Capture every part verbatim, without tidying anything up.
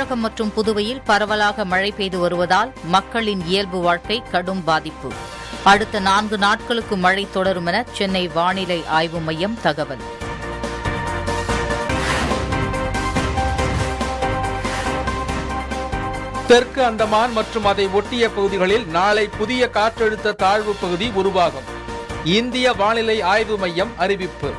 தமிழகம் மற்றும் புதுவையில் பரவலாக மழை பெய்து வருவதால் மக்களின் இயல்பு வாழ்க்கை கடும் பாதிப்பு. அடுத்த நான்கு நாட்களுக்கு மழை தொடரும் என சென்னை வானிலை ஆய்வு மையம் தகவல். தெற்கு அந்தமான் மற்றும் அதை ஒட்டிய பகுதிகளில் நாளை புதிய காற்றழுத்த தாழ்வு பகுதி உருவாகும். இந்திய வானிலை ஆய்வு மையம் அறிவிப்பு.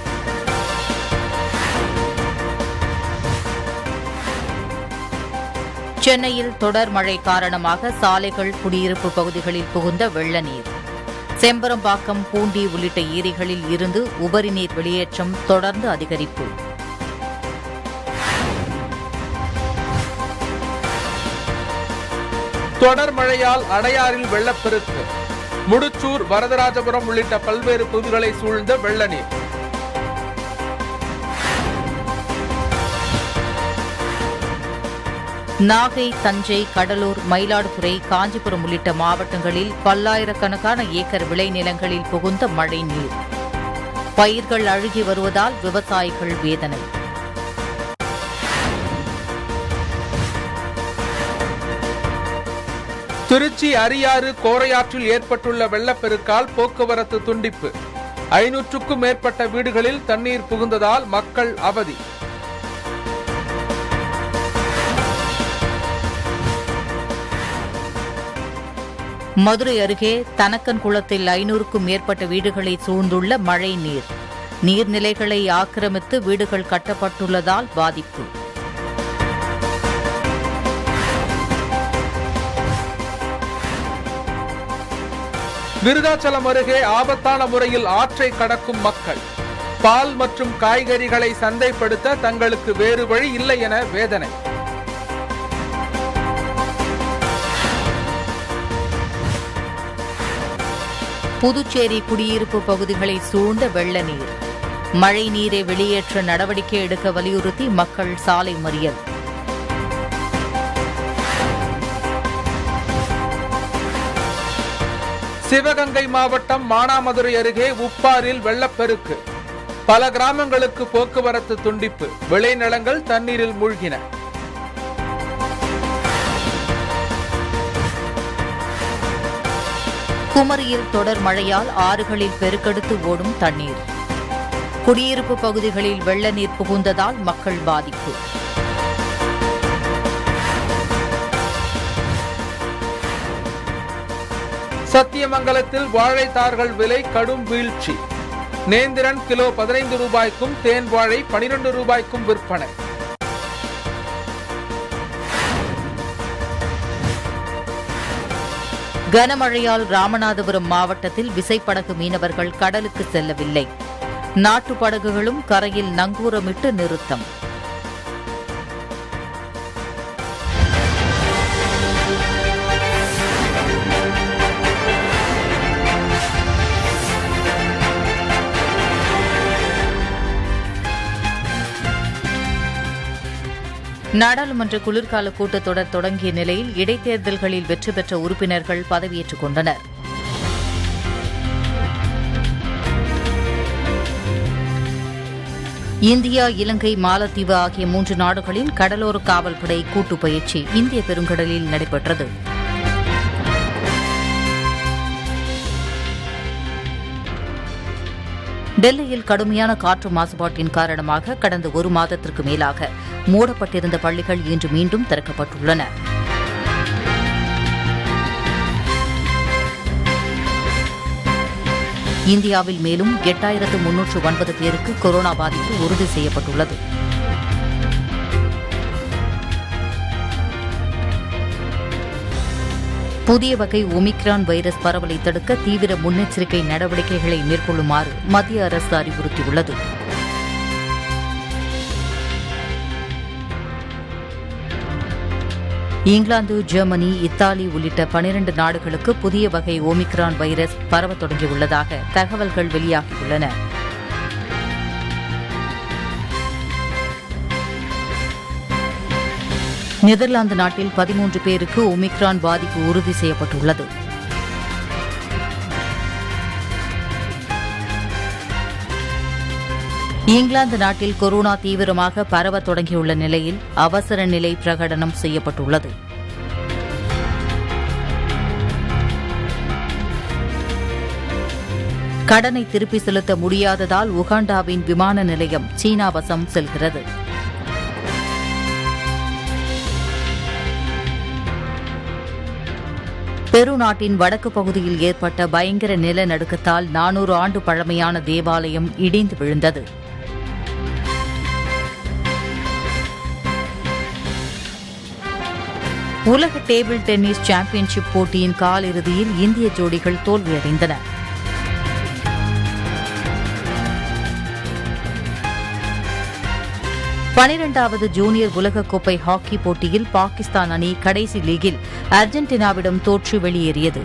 சென்னையில் தொடர் மழை காரணமாக சாலைகள், குடியிருப்பு பகுதிகளில் புகுந்த வெள்ள நீர். செம்பரம்பாக்கம், பூண்டி உள்ளிட்ட ஏரிகளில் இருந்து உபரி நீர் வெளியேற்றம் தொடர்ந்து அதிகரிப்பு. தொடர் மழையால் அடையாறில் வெள்ளப்பெருக்கு. முடிச்சூர், வரதராஜபுரம் உள்ளிட்ட பல்வேறு பகுதிகளை சூழ்ந்த வெள்ள நீர். நாகை, தஞ்சை, கடலூர், மயிலாடுதுறை, காஞ்சிபுரம் உள்ளிட்ட மாவட்டங்களில் பல்லாயிரக்கணக்கான ஏக்கர் விளைநிலங்களில் புகுந்த மழை நீர். பயிர்கள் அழுகி வருவதால் விவசாயிகள் வேதனை. திருச்சி அரியாறு கோரையாற்றில் ஏற்பட்டுள்ள வெள்ளப்பெருக்கால் போக்குவரத்து துண்டிப்பு. ஐநூற்றுக்கும் மேற்பட்ட வீடுகளில் தண்ணீர் புகுந்ததால் மக்கள் அவதி. மதுரை அருகே தனக்கன் குளத்தில் ஐநூறுக்கும் மேற்பட்ட வீடுகளை சூழ்ந்துள்ள மழை நீர். நீர்நிலைகளை ஆக்கிரமித்து வீடுகள் கட்டப்பட்டுள்ளதால் பாதிப்பு. விருதாச்சலம் அருகே ஆபத்தான முறையில் ஆற்றை கடக்கும் மக்கள். பால் மற்றும் காய்கறிகளை சந்தைப்படுத்த தங்களுக்கு வேறு வழி இல்லை என வேதனை. புதுச்சேரி குடியிருப்பு பகுதிகளை சூழ்ந்த வெள்ள நீர். மழை நீரை வெளியேற்ற நடவடிக்கை எடுக்க வலியுறுத்தி மக்கள் சாலை மறியல். சிவகங்கை மாவட்டம் மானாமதுரை அருகே உப்பாரில் வெள்ளப்பெருக்கு. பல கிராமங்களுக்கு போக்குவரத்து துண்டிப்பு. விளைநிலங்கள் தண்ணீரில் மூழ்கின. குமரியில் தொடர் மழையால் ஆறுகளில் பெருக்கெடுத்து ஓடும் தண்ணீர். குடியிருப்பு பகுதிகளில் வெள்ள நீர் புகுந்ததால் மக்கள் பாதிப்பு. சத்தியமங்கலத்தில் வாழைத்தார்கள் விலை கடும் வீழ்ச்சி. நேந்திரன் கிலோ பதினைந்து ரூபாய்க்கும், தேன் வாழை பனிரெண்டு ரூபாய்க்கும் விற்பனை. கனமழையால் ராமநாதபுரம் மாவட்டத்தில் விசைப்படகு மீனவர்கள் கடலுக்கு செல்லவில்லை. நாட்டு படகுகளும் கரையில் நங்கூரமிட்டு நிறுத்தம். நாடாளுமன்ற குளிர்கால கூட்டத்தொடர் தொடங்கிய நிலையில் இடைத்தேர்தல்களில் வெற்றி பெற்ற உறுப்பினர்கள் பதவியேற்றுக் கொண்டனர். இந்தியா, இலங்கை, மாலத்தீவு ஆகிய மூன்று நாடுகளின் கடலோர காவல்படை கூட்டு பயிற்சி இந்திய பெருங்கடலில் நடைபெற்றது. டெல்லியில் கடுமையான காற்று மாசுபாட்டின் காரணமாக கடந்த ஒரு மாதத்திற்கு மேலாக மூடப்பட்டிருந்த பள்ளிகள் இன்று மீண்டும் திறக்கப்பட்டுள்ளன. இந்தியாவில் மேலும் எட்டாயிரத்து முன்னூற்று ஒன்பது பேருக்கு கொரோனா பாதிப்பு உறுதி செய்யப்பட்டுள்ளது. புதிய வகை ஒமிக்ரான் வைரஸ் பரவலை தடுக்க தீவிர முன்னெச்சரிக்கை நடவடிக்கைகளை மேற்கொள்ளுமாறு மத்திய அரசு அறிவுறுத்தியுள்ளது. இங்கிலாந்து, ஜெர்மனி, இத்தாலி உள்ளிட்ட பனிரண்டு நாடுகளுக்கு புதிய வகை ஒமிக்ரான் வைரஸ் பரவத் தொடங்கியுள்ளதாக தகவல்கள் வெளியாகியுள்ளன. நெதர்லாந்து நாட்டில் பதிமூன்று பேருக்கு ஒமிக்ரான் பாதிப்பு உறுதி செய்யப்பட்டுள்ளது. இங்கிலாந்து நாட்டில் கொரோனா தீவிரமாக பரவத் தொடங்கியுள்ள நிலையில் அவசர நிலை பிரகடனம் செய்யப்பட்டுள்ளது. கடனை திருப்பி செலுத்த முடியாததால் உகாண்டாவின் விமான நிலையம் சீனா வசம் செல்கிறது. பெரு நாட்டின் வடக்கு பகுதியில் ஏற்பட்ட பயங்கர நிலநடுக்கத்தால் நானூறு ஆண்டு பழமையான தேவாலயம் இடிந்து விழுந்தது. உலக டேபிள் டென்னிஸ் சாம்பியன்ஷிப் போட்டியின் காலிறுதியில் இந்திய ஜோடிகள் தோல்வியடைந்தன. பனிரெண்டாவது ஜூனியர் உலகக்கோப்பை ஹாக்கி போட்டியில் பாகிஸ்தான் அணி கடைசி லீகில் அர்ஜென்டினாவிடம் தோற்று வெளியேறியது.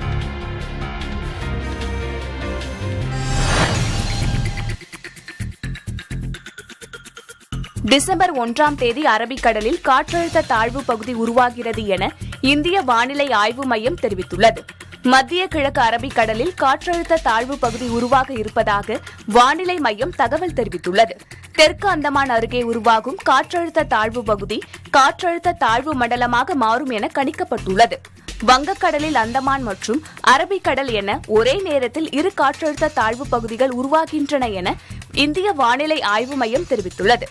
டிசம்பர் ஒன்றாம் தேதி அரபிக்கடலில் காற்றழுத்த தாழ்வு பகுதி உருவாகிறது என இந்திய வானிலை ஆய்வு மையம் தெரிவித்துள்ளது. மத்திய கிழக்கு அரபிக்கடலில் காற்றழுத்த தாழ்வு பகுதி உருவாக இருப்பதாக வானிலை மையம் தகவல் தெரிவித்துள்ளது. தெற்கு அந்தமான் அருகே உருவாகும் காற்றழுத்த தாழ்வு பகுதி காற்றழுத்த தாழ்வு மண்டலமாக மாறும் என கணிக்கப்பட்டுள்ளது. வங்கக்கடலில் அந்தமான் மற்றும் அரபிக்கடல் என ஒரே நேரத்தில் இரு காற்றழுத்த தாழ்வு பகுதிகள் உருவாகின்றன என இந்திய வானிலை ஆய்வு மையம் தெரிவித்துள்ளது.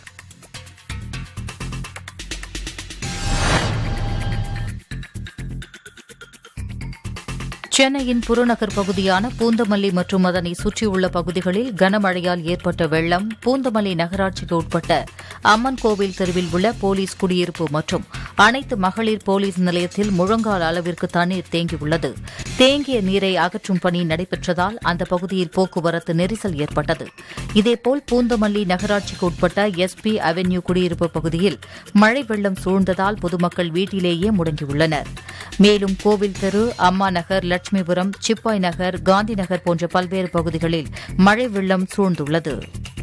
சென்னையின் புறநகர் பகுதியான பூந்தமல்லி மற்றும் அதனை சுற்றியுள்ள பகுதிகளில் கனமழையால் ஏற்பட்ட வெள்ளம் பூந்தமல்லி நகராட்சிக்கு உட்பட்ட அம்மன் கோவில் தெருவில் உள்ள போலீஸ் குடியிருப்பு மற்றும் அனைத்து மகளிர் போலீஸ் நிலையத்தில் முழங்கால் அளவிற்கு தண்ணீர் தேங்கியுள்ளது. தேங்கிய நீரை அகற்றும் பணி நடைபெற்றதால் அந்த பகுதியில் போக்குவரத்து நெரிசல் ஏற்பட்டது. இதேபோல் பூந்தமல்லி நகராட்சிக்கு உட்பட்ட எஸ்பி அவென்யூ குடியிருப்பு பகுதியில் மழை வெள்ளம் சூழ்ந்ததால் பொதுமக்கள் வீட்டிலேயே முடங்கியுள்ளனர். மேலும் கோவில் தெரு, அம்மா நகர், லட்சுமிபுரம், சிப்பாய் நகர், காந்தி நகர் போன்ற பல்வேறு பகுதிகளில் மழை வெள்ளம் சூழ்ந்துள்ளது.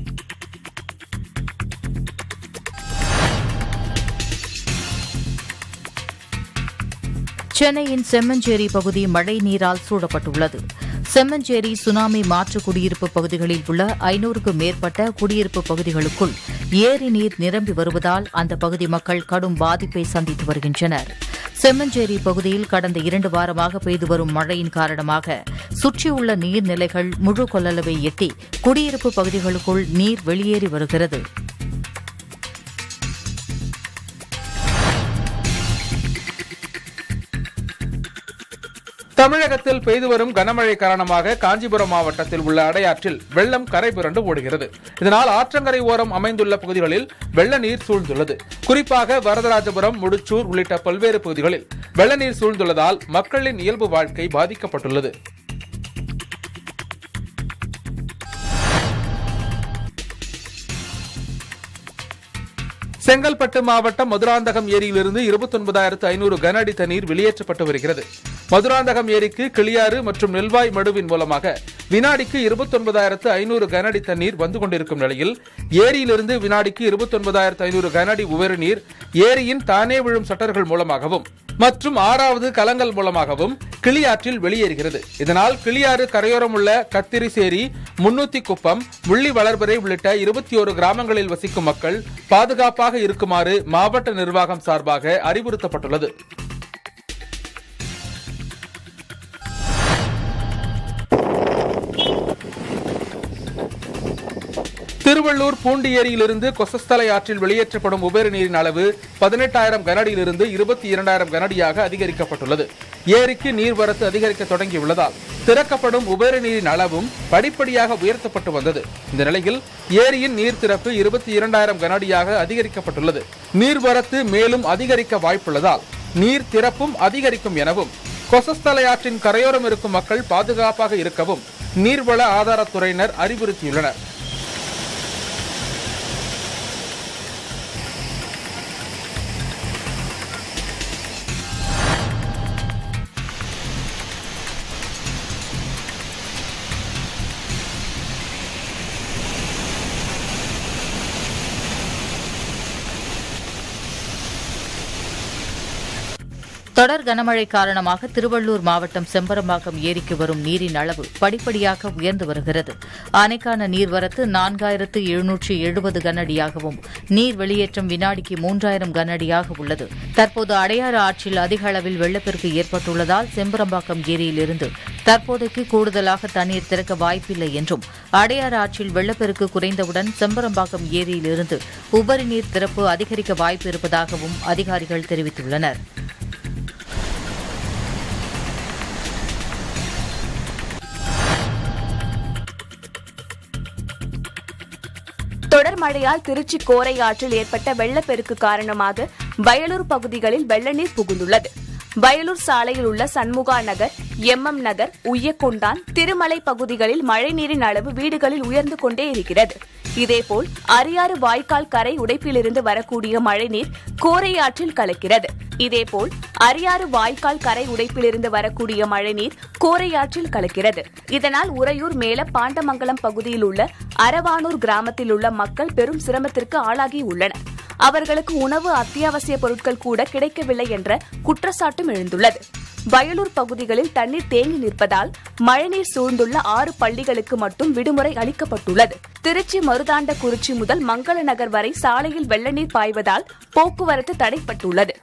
சென்னையின் செம்மஞ்சேரி பகுதி மழை நீரால் சூழப்பட்டுள்ளது. செம்மஞ்சேரி சுனாமி மாற்று குடியிருப்பு பகுதிகளில் உள்ள ஐநூறுக்கும் மேற்பட்ட குடியிருப்பு பகுதிகளுக்குள் ஏரி நீர் நிரம்பி வருவதால் அந்த பகுதி மக்கள் கடும் பாதிப்பை சந்தித்து வருகின்றனர். செம்மஞ்சேரி பகுதியில் கடந்த இரண்டு வாரமாக பெய்து வரும் மழையின் காரணமாக சுற்றியுள்ள நீர்நிலைகள் முழு கொள்ளளவை எட்டி குடியிருப்பு பகுதிகளுக்குள் நீர் வெளியேறி வருகிறது. தமிழகத்தில் பெய்து வரும் கனமழை காரணமாக காஞ்சிபுரம் மாவட்டத்தில் உள்ள அடையாற்றில் வெள்ளம் கரை புரண்டு ஓடுகிறது. இதனால் ஆற்றங்கரை ஓரம் அமைந்துள்ள பகுதிகளில் வெள்ள நீர் சூழ்ந்துள்ளது. குறிப்பாக வரதராஜபுரம், முடிச்சூர் உள்ளிட்ட பல்வேறு பகுதிகளில் வெள்ள நீர் சூழ்ந்துள்ளதால் மக்களின் இயல்பு வாழ்க்கை பாதிக்கப்பட்டுள்ளது. செங்கல்பட்டு மாவட்டம் மதுராந்தகம் ஏரியிலிருந்து இருபத்தி ஒன்பதாயிரத்து ஐநூறு கன அடி தண்ணீர் வெளியேற்றப்பட்டு வருகிறது. மதுராந்தகம் ஏரிக்கு கிளியாறு மற்றும் நெல்வாய் மடுவின் மூலமாக வினாடிக்கு இருபத்தி ஒன்பதாயிரத்து ஐநூறு கன அடி தண்ணீர் வந்து கொண்டிருக்கும் நிலையில் ஏரியிலிருந்து வினாடிக்கு இருபத்தி ஒன்பதாயிரத்து ஐநூறு கன அடி உபரி நீர் ஏரியின் தானே விழும் சட்டர்கள் மூலமாகவும் மற்றும் ஆறாவது கலங்கள் மூலமாகவும் கிளியாற்றில் வெளியேறுகிறது. இதனால் கிளியாறு கரையோரம் உள்ள கத்திரிசேரி, முன்னூத்தி குப்பம், முள்ளி வளர்பறை உள்ளிட்ட இருபத்தி ஒரு கிராமங்களில் வசிக்கும் மக்கள் பாதுகாப்பாக இருக்குமாறு மாவட்ட நிர்வாகம் சார்பாக அறிவுறுத்தப்பட்டுள்ளது. திருவள்ளூர் பூண்டி ஏரியிலிருந்து கொசஸ்தலை ஆற்றில் வெளியேற்றப்படும் உபரி நீரின் அளவு பதினெட்டாயிரம் கனஅடியிலிருந்து இருபத்தி இரண்டாயிரம் கனஅடியாக அதிகரிக்கப்பட்டுள்ளது. ஏரிக்கு நீர்வரத்து அதிகரிக்க தொடங்கியுள்ளதால் திறக்கப்படும் உபரி நீரின் அளவும் படிப்படியாக உயர்த்தப்பட்டு வந்தது. இந்த நிலையில் ஏரியின் நீர் திறப்பு இருபத்தி இரண்டாயிரம் கனஅடியாக அதிகரிக்கப்பட்டுள்ளது. நீர்வரத்து மேலும் அதிகரிக்க வாய்ப்புள்ளதால் நீர் திறப்பும் அதிகரிக்கும் எனவும் கொசஸ்தலை ஆற்றின் கரையோரம் இருக்கும் மக்கள் பாதுகாப்பாக இருக்கவும் நீர்வள ஆதாரத்துறையினர் அறிவுறுத்தியுள்ளனர். தொடர் கனமழை காரணமாக திருவள்ளூர் மாவட்டம் செம்பரம்பாக்கம் ஏரிக்கு வரும் நீரின் அளவு படிப்படியாக உயர்ந்து வருகிறது. அணைக்கான நீர்வரத்து நான்காயிரத்து எழுநூற்று எழுபது கனஅடியாகவும் நீர் வெளியேற்றம் வினாடிக்கு மூன்றாயிரம் கனஅடியாக உள்ளது. தற்போது அடையாறு ஆற்றில் அதிக அளவில் வெள்ளப்பெருக்கு ஏற்பட்டுள்ளதால் செம்பரம்பாக்கம் ஏரியிலிருந்து தற்போதைக்கு கூடுதலாக தண்ணீர் திறக்க வாய்ப்பில்லை என்றும், அடையாறு ஆற்றில் வெள்ளப்பெருக்கு குறைந்தவுடன் செம்பரம்பாக்கம் ஏரியிலிருந்து உபரி நீர் திறப்பு அதிகரிக்க வாய்ப்பு இருப்பதாகவும் அதிகாரிகள் தெரிவித்துள்ளனர். தொடர் மழையால் திருச்சி கோரை ஆற்றில் ஏற்பட்ட வெள்ளப்பெருக்கு காரணமாக வயலூர் பகுதிகளில் வெள்ள நீர் புகுந்துள்ளது. வயலூர் சாலையில் உள்ள சண்முகா நகர், எம் எம் நகர், உய்யக்கொண்டான், திருமலை பகுதிகளில் மழைநீரின் அளவு வீடுகளில் உயர்ந்து கொண்டே இருக்கிறது. இதேபோல் அரியாறு வாய்க்கால் கரை உடைப்பிலிருந்து வரக்கூடிய மழைநீர் கோரை ஆற்றில் கலக்கிறது. இதேபோல் அரியாறு வாய்க்கால் கரை உடைப்பிலிருந்து வரக்கூடிய மழைநீர் கோரையாற்றில் கலக்கிறது. இதனால் உறையூர் மேல பாண்டமங்கலம் பகுதியில் உள்ள அரவானூர் கிராமத்தில் உள்ள மக்கள் பெரும் சிரமத்திற்கு ஆளாகி உள்ளனர். அவர்களுக்கு உணவு, அத்தியாவசிய பொருட்கள் கூட கிடைக்கவில்லை என்ற குற்றச்சாட்டும் எழுந்துள்ளது. வயலூர் பகுதிகளில் தண்ணீர் தேங்கி நிற்பதால் மழைநீர் சூழ்ந்துள்ள ஆறு பள்ளிகளுக்கு மட்டும் விடுமுறை அளிக்கப்பட்டுள்ளது. திருச்சி மருதாண்டக்குறிச்சி முதல் மங்கள நகர் வரை சாலையில் வெள்ள நீர் பாய்வதால் போக்குவரத்து தடைப்பட்டுள்ளது.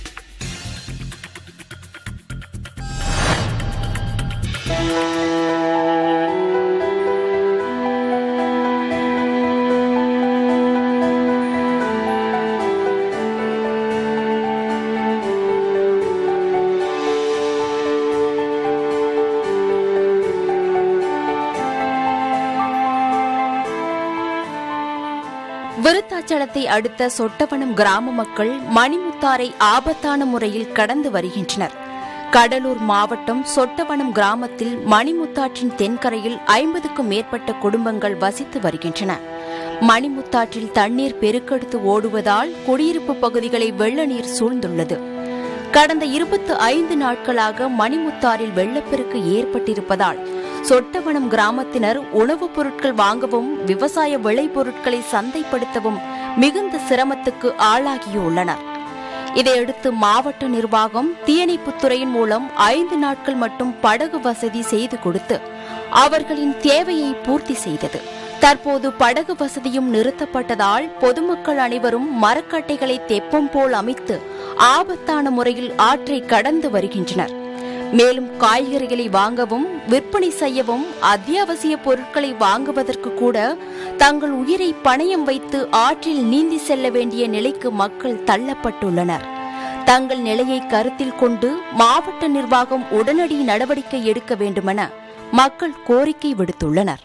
விருத்தாச்சலத்தை அடுத்த சொட்டவனம் கிராம மக்கள் மணிமுத்தாரை ஆபத்தான முறையில் கடந்து வருகின்றனர். கடலூர் மாவட்டம் சொட்டவனம் கிராமத்தில் மணிமுத்தாற்றின் தென்கரையில் ஐம்பதுக்கும் மேற்பட்ட குடும்பங்கள் வசித்து வருகின்றன. மணிமுத்தாற்றில் தண்ணீர் பெருக்கெடுத்து ஓடுவதால் குடியிருப்பு பகுதிகளை வெள்ள நீர் சூழ்ந்துள்ளது. கடந்த இருபத்தி ஐந்து நாட்களாக மணிமுத்தாறில் வெள்ளப்பெருக்கு ஏற்பட்டிருப்பதால் சொட்டவனம் கிராமத்தினர் உணவுப் பொருட்கள் வாங்கவும் விவசாய விளைபொருட்களை சந்தைப்படுத்தவும் மிகுந்த சிரமத்துக்கு ஆளாகியுள்ளனர். இதையடுத்து மாவட்ட நிர்வாகம் தீயணைப்புத்துறையின் மூலம் ஐந்து நாட்கள் மட்டும் படகு வசதி செய்து கொடுத்து அவர்களின் தேவையை பூர்த்தி செய்தது. தற்போது படகு வசதியும் நிறுத்தப்பட்டதால் பொதுமக்கள் அனைவரும் மரக்கட்டைகளை தெப்பம் போல் அமைத்து ஆபத்தான முறையில் ஆற்றை கடந்து வருகின்றனர். மேலும் காய்கறிகளை வாங்கவும் விற்பனை செய்யவும் அத்தியாவசிய பொருட்களை வாங்குவதற்கு கூட தங்கள் உயிரை பணயம் வைத்து ஆற்றில் நீந்தி செல்ல வேண்டிய நிலைக்கு மக்கள் தள்ளப்பட்டுள்ளனர். தங்கள் நிலையை கருத்தில் கொண்டு மாவட்ட நிர்வாகம் உடனடி நடவடிக்கை எடுக்க வேண்டுமென மக்கள் கோரிக்கை விடுத்துள்ளனர்.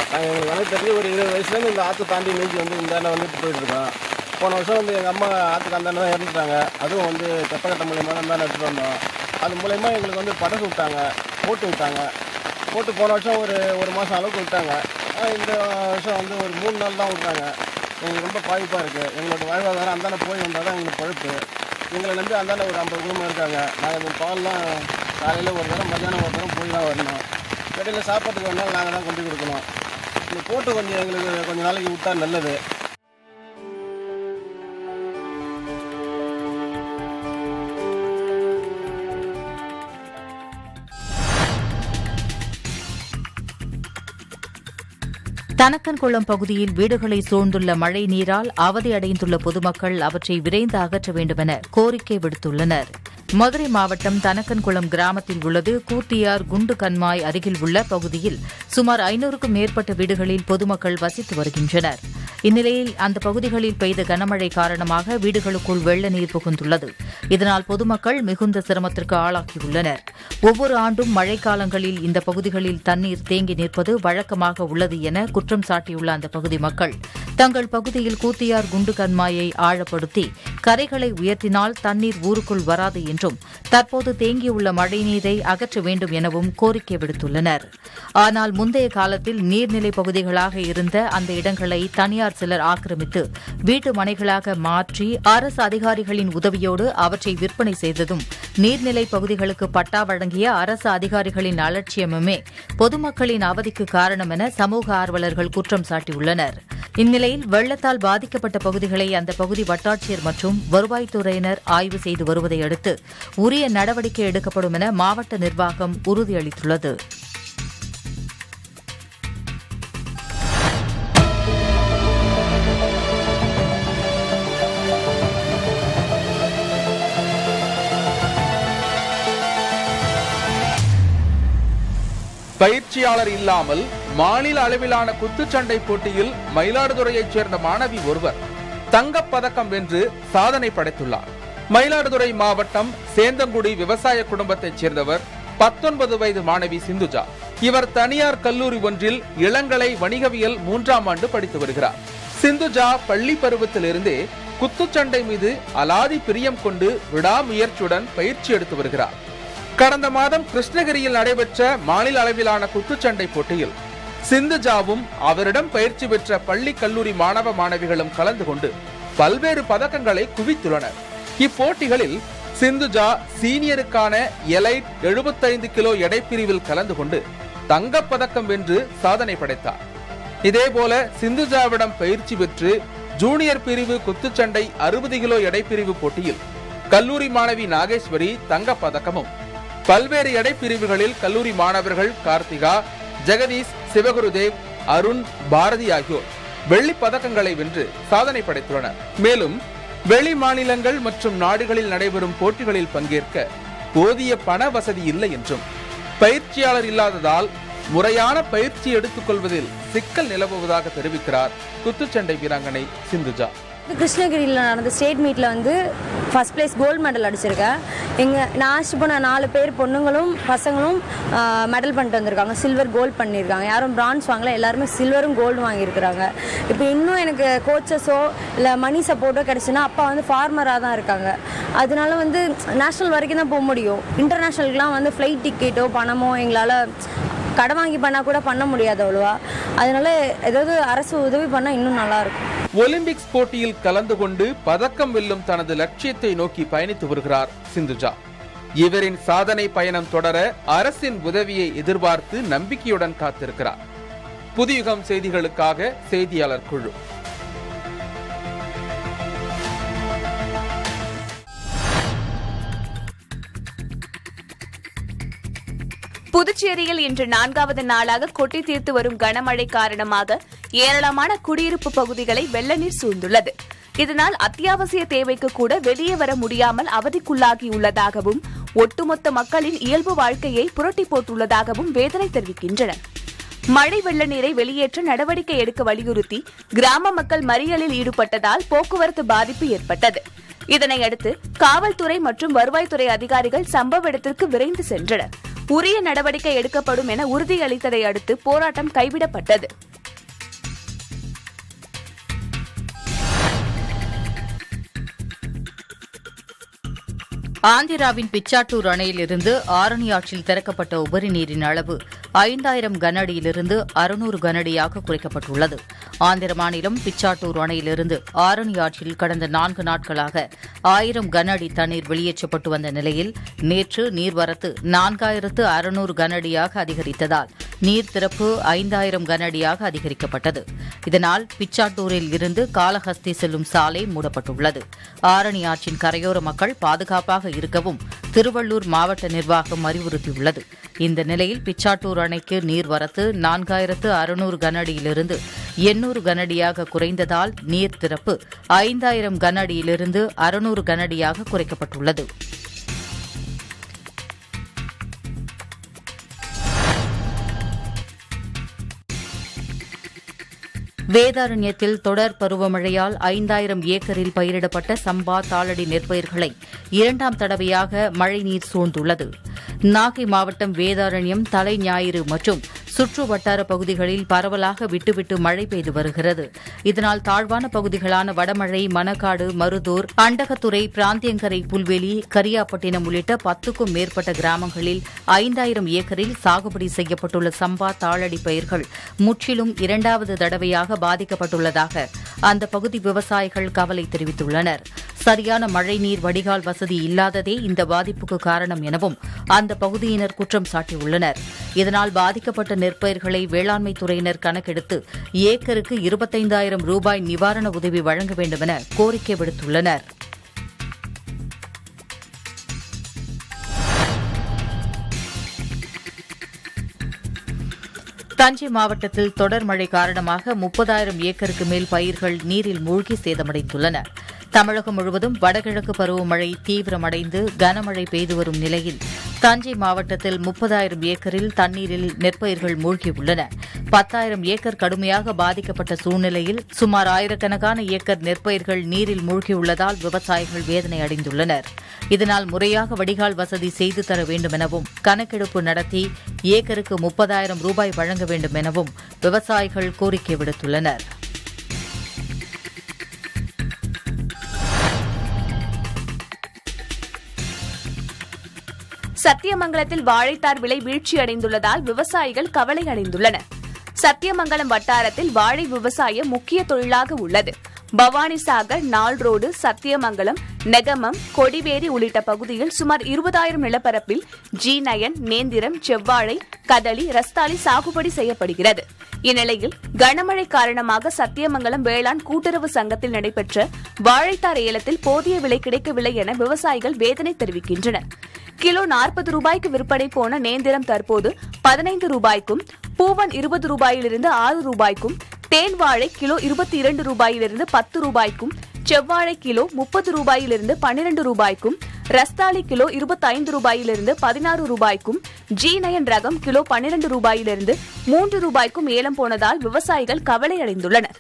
ஒரு இருபது வயசுலேருந்து இந்த ஆற்று தாண்டி நீக்கி வந்து இந்த வந்துட்டு போயிட்டு இருக்கோம். போன வருஷம் வந்து எங்கள் அம்மா ஆற்றுக்கு அந்தாண்ட தான் இறந்துட்டாங்க. அதுவும் வந்து தெப்பக்கட்ட மூலியமாக தான் தான் எடுத்துகிட்டு வந்தோம். அது மூலயமா எங்களுக்கு வந்து படகு விட்டாங்க, போட்டு விட்டாங்க. போட்டு போன வருஷம் ஒரு ஒரு மாதம் அளவுக்கு விட்டாங்க. இந்த வருஷம் வந்து ஒரு மூணு நாள் தான் விட்டாங்க. எங்களுக்கு ரொம்ப பாதிப்பாக இருக்குது. எங்களோட வாழ்வாதாரம் அந்தாண்ட போய் வந்தால் தான் எங்களுக்கு பழுப்பு. எங்களை நம்பி அந்தாண்ட ஒரு ஐம்பது குடும்பம் இருக்காங்க. நாங்கள் இந்த பால்லாம் காலையில் ஒரு தரம், மத்தியானம் ஒரு தரம் போய் தான் வரணும். கடையில் சாப்பாட்டுக்கு ஒரு நாள் நாங்கள் தான் கொண்டு கொடுக்கணும். இந்த போட்டு கொஞ்சம் எங்களுக்கு கொஞ்சம் நாளைக்கு விட்டா நல்லது. தனக்கன்குளம் பகுதியில் வீடுகளை சூழ்ந்துள்ள மழை நீரால் அவதியடைந்துள்ள பொதுமக்கள் அவற்றை விரைந்து அகற்ற வேண்டுமென கோரிக்கை விடுத்துள்ளனர். மதுரை மாவட்டம் தனக்கன்குளம் கிராமத்தில் உள்ளது கூத்தியார் குண்டு கண்மாய் அருகில் உள்ள பகுதியில் சுமார் ஐநூறுக்கும் மேற்பட்ட வீடுகளில் பொதுமக்கள் வசித்து வருகின்றனர். இந்நிலையில் அந்த பகுதிகளில் பெய்த கனமழை காரணமாக வீடுகளுக்குள் வெள்ள நீர் புகுந்துள்ளது. இதனால் பொதுமக்கள் மிகுந்த சிரமத்திற்கு ஆளாகியுள்ளனர். ஒவ்வொரு ஆண்டும் மழைக்காலங்களில் இந்த பகுதிகளில் தண்ணீர் தேங்கி நிற்பது வழக்கமாக உள்ளது என குற்றம் சாட்டியுள்ள அந்த பகுதி மக்கள் தங்கள் பகுதியில் கூத்தியார் குண்டு கண்மாயை ஆழப்படுத்தி கரைகளை உயர்த்தினால் தண்ணீர் ஊருக்குள் வராது என்றும் தற்போது தேங்கியுள்ள மழைநீரை அகற்ற வேண்டும் எனவும் கோரிக்கை விடுத்துள்ளனர். ஆனால் முந்தைய காலத்தில் நீர்நிலை பகுதிகளாக இருந்த அந்த இடங்களை தனியார் சிலர் ஆக்கிரமித்து வீட்டு மனைகளாக மாற்றி அரசு அதிகாரிகளின் உதவியோடு அவற்றை விற்பனை செய்ததும் நீர்நிலை பகுதிகளுக்கு பட்டா வழங்கிய அரசு அதிகாரிகளின் அலட்சியமுமே பொதுமக்களின் அவதிக்கு காரணம் என சமூக ஆர்வலர்கள் குற்றம் சாட்டியுள்ளனர். இந்நிலையில் வெள்ளத்தால் பாதிக்கப்பட்ட பகுதிகளை அந்த பகுதி வட்டாட்சியர் மற்றும் வருவாய்த்துறையினர் ஆய்வு செய்து வருவதை அடுத்து உரிய நடவடிக்கை எடுக்கப்படும் என மாவட்ட நிர்வாகம் உறுதியளித்துள்ளது. பயிற்சியாளர் இல்லாமல் மாநில அளவிலான குத்துச்சண்டை போட்டியில் மயிலாடுதுறையைச் சேர்ந்த மாணவி ஒருவர் தங்கப்பதக்கம் வென்று சாதனை படைத்துள்ளார். மயிலாடுதுறை மாவட்டம் சேந்தங்குடி விவசாய குடும்பத்தைச் சேர்ந்தவர் பத்தொன்பது வயது மாணவி சிந்துஜா. இவர் தனியார் கல்லூரி ஒன்றில் இளங்கலை வணிகவியல் மூன்றாம் ஆண்டு படித்து வருகிறார். சிந்துஜா பள்ளி பருவத்திலிருந்தே குத்துச்சண்டை மீது அலாதி பிரியம் கொண்டு விடாமுயற்சியுடன் பயிற்சி எடுத்து வருகிறார். கடந்த மாதம் கிருஷ்ணகிரியில் நடைபெற்ற மாநில அளவிலான குத்துச்சண்டை போட்டியில் சிந்துஜாவும் அவரிடம் பயிற்சி பெற்ற பள்ளி கல்லூரி மாணவ மாணவிகளும் கலந்து கொண்டு பல்வேறு பதக்கங்களை குவித்துள்ளனர். இப்போட்டிகளில் சிந்துஜா சீனியருக்கான எலைட் எழுபத்தைந்து கிலோ எடைப்பிரிவில் கலந்து கொண்டு தங்கப்பதக்கம் வென்று சாதனை படைத்தார். இதேபோல சிந்துஜாவிடம் பயிற்சி பெற்று ஜூனியர் பிரிவு குத்துச்சண்டை அறுபது கிலோ எடைப்பிரிவு போட்டியில் கல்லூரி மாணவி நாகேஸ்வரி தங்கப்பதக்கமும், பல்வேறு எடைப்பிரிவுகளில் கல்லூரி மாணவர்கள் கார்த்திகா, ஜெகதீஷ், சிவகுருதேவ், அருண், பாரதி ஆகியோர் வெள்ளி பதக்கங்களை வென்று சாதனை படைத்துள்ளனர். மேலும் வெளி மாநிலங்கள் மற்றும் நாடுகளில் நடைபெறும் போட்டிகளில் பங்கேற்க போதிய பண வசதி இல்லை என்றும், பயிற்சியாளர் இல்லாததால் முறையான பயிற்சி எடுத்துக் கொள்வதில் சிக்கல் நிலவுவதாக தெரிவிக்கிறார் குத்துச்சண்டை வீராங்கனை சிந்துஜா. கிருஷ்ணகிரியில் நடந்த ஸ்டேட் மீட்டில் வந்து ஃபர்ஸ்ட் பிளேஸ் கோல்டு மெடல் அடிச்சிருக்கேன். எங்கள் நான் ஆஸ்ட் போன நாலு பேர் பொண்ணுங்களும் பசங்களும் மெடல் பண்ணிட்டு வந்திருக்காங்க. சில்வர் கோல்டு பண்ணியிருக்காங்க. யாரும் பிரான்ஸ் வாங்கல, எல்லாருமே சில்வரும் கோல்டு வாங்கியிருக்கிறாங்க. இப்போ இன்னும் எனக்கு கோச்சஸோ இல்லை மணி சப்போர்ட்டோ கிடச்சுன்னா, அப்பா வந்து ஃபார்மராக தான் இருக்காங்க. அதனால வந்து நேஷ்னல் வரைக்கும் தான் போக முடியும். இன்டர்நேஷ்னலுக்குலாம் வந்து ஃப்ளைட் டிக்கெட்டோ பணமோ எங்களால் கடை வாங்கி பண்ணால் கூட பண்ண முடியாது அவ்வளோவா. அதனால ஏதாவது அரசு உதவி பண்ணால் இன்னும் நல்லாயிருக்கும். ஒலிம்பிக்ஸ் போட்டியில் கலந்து கொண்டு பதக்கம் வெல்லும் தனது லட்சியத்தை நோக்கி பயணித்து வருகிறார் சிந்துஜா. இவரின் சாதனை பயணம் தொடர அரசின் உதவியை எதிர்பார்த்து நம்பிக்கையுடன் காத்திருக்கிறார். புதியுகம் செய்திகளுக்காக செய்தியாளர் குழு. புதுச்சேரியில் இன்று நான்காவது நாளாக கொட்டி தீர்த்து வரும் கனமழை காரணமாக ஏராளமான குடியிருப்பு பகுதிகளை வெள்ள நீர் சூழ்ந்துள்ளது. இதனால் அத்தியாவசிய தேவைக்கு கூட வெளியே வர முடியாமல் அவதிக்குள்ளாகியுள்ளதாகவும், ஒட்டுமொத்த மக்களின் இயல்பு வாழ்க்கையை புரட்டி போட்டுள்ளதாகவும் வேதனை தெரிவிக்கின்றனர். மழை வெள்ள நீரை வெளியேற்ற நடவடிக்கை எடுக்க வலியுறுத்தி கிராம மக்கள் மறியலில் ஈடுபட்டதால் போக்குவரத்து பாதிப்பு ஏற்பட்டது. இதனையடுத்து காவல்துறை மற்றும் வருவாய்த்துறை அதிகாரிகள் சம்பவ இடத்திற்கு விரைந்து சென்றனர். உரிய நடவடிக்கை எடுக்கப்படும் என உறுதியளித்ததை அடுத்து போராட்டம் கைவிடப்பட்டது. ஆந்திராவின் பிச்சாட்டூர் அணையிலிருந்து ஆரணி ஆற்றில் திறக்கப்பட்ட உபரி நீரின் அளவு ஐந்தாயிரம் கனஅடியிலிருந்து அறுநூறு கனஅடியாக குறைக்கப்பட்டுள்ளது. ஆந்திர மாநிலம் பிச்சாட்டூர் அணையிலிருந்து ஆரணி ஆற்றில் கடந்த நான்கு நாட்களாக ஆயிரம் கன அடி தண்ணீர் வெளியேற்றப்பட்டு வந்த நிலையில் நேற்று நீர்வரத்து நான்காயிரத்து அறுநூறு கனஅடியாக அதிகரித்ததால் நீர் திறப்பு ஐந்தாயிரம் கனஅடியாக அதிகரிக்கப்பட்டது. இதனால் பிச்சாட்டூரில் இருந்து காளஹஸ்தி செல்லும் சாலை மூடப்பட்டுள்ளது. ஆரணி ஆற்றின் கரையோர மக்கள் பாதுகாப்பாக இருக்கவும் திருவள்ளூர் மாவட்ட நிர்வாகம் அறிவுறுத்தியுள்ளது. இந்த நிலையில் பிச்சாட்டூர் அணைக்கு நீர்வரத்து நான்காயிரத்து அறுநூறு கனஅடியிலிருந்து எண்ணூறு கனஅடியாக குறைந்ததால் நீர் திறப்பு ஐந்தாயிரம் கனஅடியிலிருந்து அறுநூறு கனஅடியாக குறைக்கப்பட்டுள்ளது. வேதாரண்யத்தில் தொடர் பருவமழையால் ஐந்தாயிரம் ஏக்கரில் பயிரிடப்பட்ட சம்பா தாளடி நெற்பயிர்களை இரண்டாம் தடவையாக மழைநீர் சூழ்ந்துள்ளது. நாகை மாவட்டம் வேதாரண்யம், தலை ஞாயிறு மற்றும் சுற்று வட்டார பகுதிகளில் பரவலாக விட்டுவிட்டு மழை பெய்து வருகிறது. இதனால் தாழ்வான பகுதிகளான வடமழை, மணக்காடு, மருதூர், அண்டகத்துறை, பிராந்தியங்கரை, புல்வெளி, கரியாப்பட்டினம் உள்ளிட்ட பத்துக்கும் மேற்பட்ட கிராமங்களில் ஐந்தாயிரம் ஏக்கரில் சாகுபடி செய்யப்பட்டுள்ள சம்பா தாளடி பயிர்கள் முற்றிலும் இரண்டாவது தடவையாக பாதிக்கப்பட்டுள்ளதாக அந்த பகுதி விவசாயிகள் கவலை தெரிவித்துள்ளனர். சரியான மழைநீர் வடிகால் வசதி இல்லாததே இந்த பாதிப்புக்கு காரணம் எனவும் அந்த பகுதியினர் குற்றம் சாட்டியுள்ளனர். இதனால் பாதிக்கப்பட்ட நெற்பயிர்களை வேளாண்மை துறையினர் கணக்கெடுத்து ஏக்கருக்கு இருபத்தைந்தாயிரம் ரூபாய் நிவாரண உதவி வழங்க வேண்டும் என கோரிக்கை விடுத்துள்ளனர். தஞ்சை மாவட்டத்தில் தொடர் மழை காரணமாக முப்பதாயிரம் ஏக்கருக்கு மேல் பயிர்கள் நீரில் மூழ்கி சேதமடைந்துள்ளன. தமிழகம் முழுவதும் வடகிழக்கு பருவமழை தீவிரமடைந்து கனமழை பெய்து வரும் நிலையில் தஞ்சை மாவட்டத்தில் முப்பதாயிரம் ஏக்கரில் தண்ணீரில் நெற்பயிர்கள் மூழ்கியுள்ளன. பத்தாயிரம் ஏக்கர் கடுமையாக பாதிக்கப்பட்ட சூழ்நிலையில் சுமார் ஆயிரக்கணக்கான ஏக்கர் நெற்பயிர்கள் நீரில் மூழ்கியுள்ளதால் விவசாயிகள் வேதனை அடைந்துள்ளனர். இதனால் முறையாக வடிகால் வசதி செய்து தர வேண்டும் எனவும் கணக்கெடுப்பு நடத்தி ஏக்கருக்கு முப்பதாயிரம் ரூபாய் வழங்க வேண்டும் எனவும் விவசாயிகள் கோரிக்கை விடுத்துள்ளனர். சத்தியமங்கலத்தில் வாழைத்தார் விலை வீழ்ச்சியடைந்துள்ளதால் விவசாயிகள் கவலை அடைந்துள்ளனர். சத்தியமங்கலம் வட்டாரத்தில் வாழை விவசாயம் முக்கிய தொழிலாக உள்ளது. பவானிசாகர், நாள் ரோடு, சத்தியமங்கலம், நெகமம், கொடிவேரி உள்ளிட்ட பகுதியில் சுமார் இருபதாயிரம் நிலப்பரப்பில் ஜி நயன், நேந்திரம், செவ்வாழை, கதளி, ரஸ்தாளி சாகுபடி செய்யப்படுகிறது. இந்நிலையில் கனமழை காரணமாக சத்தியமங்கலம் வேளாண் கூட்டுறவு சங்கத்தில் நடைபெற்ற வாழைத்தார் ஏலத்தில் போதிய விலை கிடைக்கவில்லை என விவசாயிகள் வேதனை தெரிவிக்கின்றனர். கிலோ நாற்பது ரூபாய்க்கு விற்பனை போன நேந்திரம் தற்போது பதினைந்து ரூபாய்க்கும், பூவன் இருபது ரூபாயிலிருந்து ஆறு ரூபாய்க்கும், தேன் வாழை கிலோ இருபத்தி இரண்டு ரூபாயிலிருந்து பத்து ரூபாய்க்கும், செவ்வாழை கிலோ முப்பது ரூபாயிலிருந்து பன்னிரண்டு ரூபாய்க்கும், ரஸ்தாளி கிலோ இருபத்தைந்து ரூபாயிலிருந்து பதினாறு ரூபாய்க்கும், ஜி நயன் ரகம் கிலோ பன்னிரண்டு ரூபாயிலிருந்து மூன்று ரூபாய்க்கும் ஏலம் போனதால் விவசாயிகள் கவலையடைந்துள்ளனர்.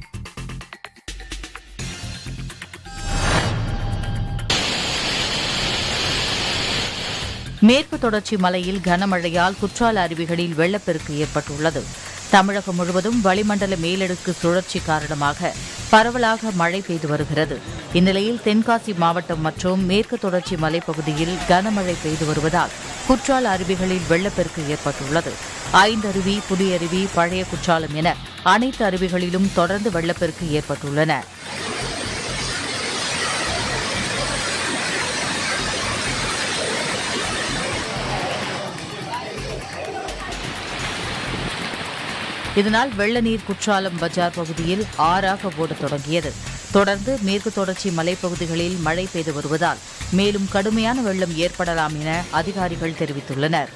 மேற்கு தொடர்ச்சி மலையில் கனமழையால் குற்றால அருவிகளில் வெள்ளப்பெருக்கு ஏற்பட்டுள்ளது. தமிழகம் முழுவதும் வளிமண்டல மேலடுக்கு சுழற்சி காரணமாக பரவலாக மழை பெய்து வருகிறது. இந்நிலையில் தென்காசி மாவட்டம் மற்றும் மேற்கு தொடர்ச்சி மலைப்பகுதியில் கனமழை பெய்து வருவதால் குற்றால அருவிகளில் வெள்ளப்பெருக்கு ஏற்பட்டுள்ளது. ஐந்தருவி, புதியருவி, பழைய குற்றாலம் என அனைத்து அருவிகளிலும் தொடர்ந்து வெள்ளப்பெருக்கு ஏற்பட்டுள்ளன. இதனால் வெள்ள நீர் குற்றாலம் பஜார் பகுதியில் ஆறாக ஓடத் தொடங்கியது. தொடர்ந்து மேற்கு தொடர்ச்சி மலைப்பகுதிகளில் மழை பெய்து வருவதால் மேலும் கடுமையான வெள்ளம் ஏற்படலாம் என அதிகாரிகள் தெரிவித்துள்ளனர்.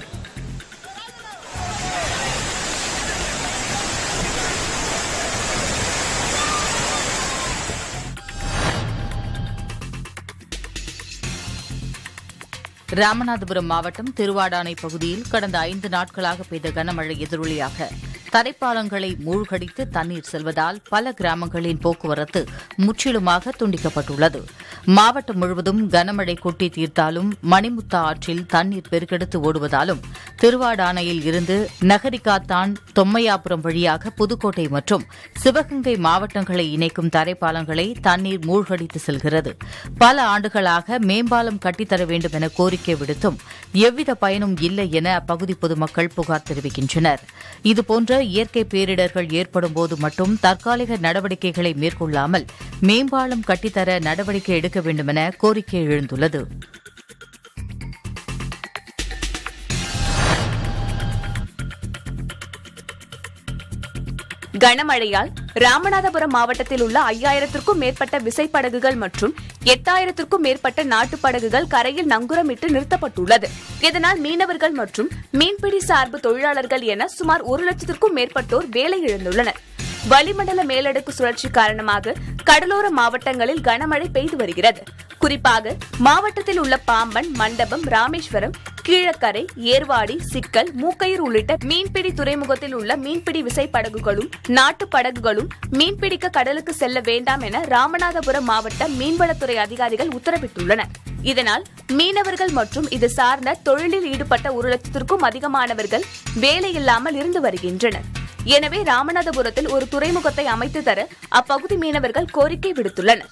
ராமநாதபுரம் மாவட்டம் திருவாடானை பகுதியில் கடந்த ஐந்து நாட்களாக பெய்த கனமழை எதிரொலியாக தரைப்பாலங்களை மூழ்கடித்து தண்ணீர் செல்வதால் பல கிராமங்களின் போக்குவரத்து முற்றிலுமாக துண்டிக்கப்பட்டுள்ளது. மாவட்டம் முழுவதும் கனமழை கொட்டி தீர்த்தாலும் மணிமுத்தா ஆற்றில் தண்ணீர் பெருக்கெடுத்து ஓடுவதாலும் திருவாடானையில் இருந்து நகரிகாத்தான், தொம்மையாபுரம் வழியாக புதுக்கோட்டை மற்றும் சிவகங்கை மாவட்டங்களை இணைக்கும் தரைப்பாலங்களை தண்ணீர் மூழ்கடித்து செல்கிறது. பல ஆண்டுகளாக மேம்பாலம் கட்டித்தர வேண்டும் என கோரிக்கை விடுத்தும் எவ்வித பயனும் இல்லை என அப்பகுதி பொதுமக்கள் புகார் தெரிவிக்கின்றனர். இதுபோன்ற இயற்கை பேரிடர்கள் ஏற்படும் போது மட்டும் தற்காலிக நடவடிக்கைகளை மேற்கொள்ளாமல் மேம்பாலம் கட்டித்தர நடவடிக்கை எடுக்க வேண்டும் என கோரிக்கை எழுந்துள்ளது. கனமழையால் ராமநாதபுரம் மாவட்டத்தில் உள்ள ஐயாயிரத்திற்கும் மேற்பட்ட விசைப்படகுகள் மற்றும் எட்டாயிரத்திற்கும் மேற்பட்ட நாட்டுப் படகுகள் கரையில் நங்குரமிட்டு நிறுத்தப்பட்டுள்ளது. இதனால் மீனவர்கள் மற்றும் மீன்பிடி சார்பு தொழிலாளர்கள் என சுமார் ஒரு லட்சத்திற்கும் மேற்பட்டோர் வேலை இழந்துள்ளனர். வளிமண்டல மேலடுக்கு சுழற்சி காரணமாக கடலோர மாவட்டங்களில் கனமழை பெய்து வருகிறது. குறிப்பாக மாவட்டத்தில் உள்ள பாம்பன், மண்டபம், ராமேஸ்வரம், கீழக்கரை, ஏர்வாடி, சிக்கல், மூக்கையூர் உள்ளிட்ட மீன்பிடி துறைமுகத்தில் உள்ள மீன்பிடி விசைப்படகுகளும் நாட்டு படகுகளும் மீன்பிடிக்க கடலுக்கு செல்ல வேண்டாம் என ராமநாதபுரம் மாவட்ட மீன்வளத்துறை அதிகாரிகள் உத்தரவிட்டுள்ளனர். இதனால் மீனவர்கள் மற்றும் இது சார்ந்த தொழிலில் ஈடுபட்ட ஒரு லட்சத்திற்கும் அதிகமானவர்கள் வேலையில்லாமல் இருந்து வருகின்றனர். எனவே ராமநாதபுரத்தில் ஒரு துறைமுகத்தை அமைத்து தர அப்பகுதி மீனவர்கள் கோரிக்கை விடுத்துள்ளனர்.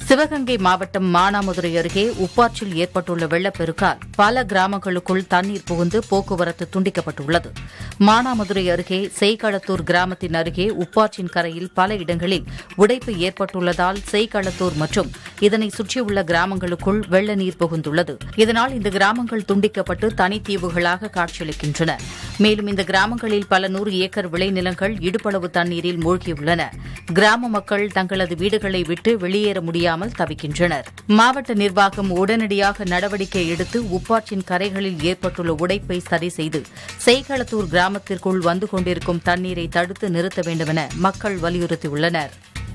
சிவகங்கை மாவட்டம் மானாமதுரை அருகே உப்பாற்றில் ஏற்பட்டுள்ள வெள்ளப்பெருக்கால் பல கிராமங்களுக்குள் தண்ணீர் புகுந்து போக்குவரத்து துண்டிக்கப்பட்டுள்ளது. மானாமதுரை அருகே செய்களத்தூர் கிராமத்தின் அருகே உப்பாற்றின் கரையில் பல இடங்களில் உடைப்பு ஏற்பட்டுள்ளதால் செய்களத்தூர் மற்றும் இதனை சுற்றியுள்ள கிராமங்களுக்குள் வெள்ள நீர் புகுந்துள்ளது. இதனால் இந்த கிராமங்கள் துண்டிக்கப்பட்டு தனித்தீவுகளாக காட்சியளிக்கின்றன. மேலும் இந்த கிராமங்களில் பல நூறு ஏக்கர் விளைநிலங்கள் இடுப்பளவு தண்ணீரில் மூழ்கியுள்ளன. கிராம மக்கள் தங்களது வீடுகளை விட்டு வெளியேற முடியாமல் தவிக்கின்றனர். மாவட்ட நிர்வாகம் உடனடியாக நடவடிக்கை எடுத்து உப்பாற்றின் கரைகளில் ஏற்பட்டுள்ள உடைப்பை சரி செய்து செய்களத்தூர் கிராமத்திற்குள் வந்து கொண்டிருக்கும் தண்ணீரை தடுத்து நிறுத்த வேண்டுமென மக்கள் வலியுறுத்தியுள்ளனர்.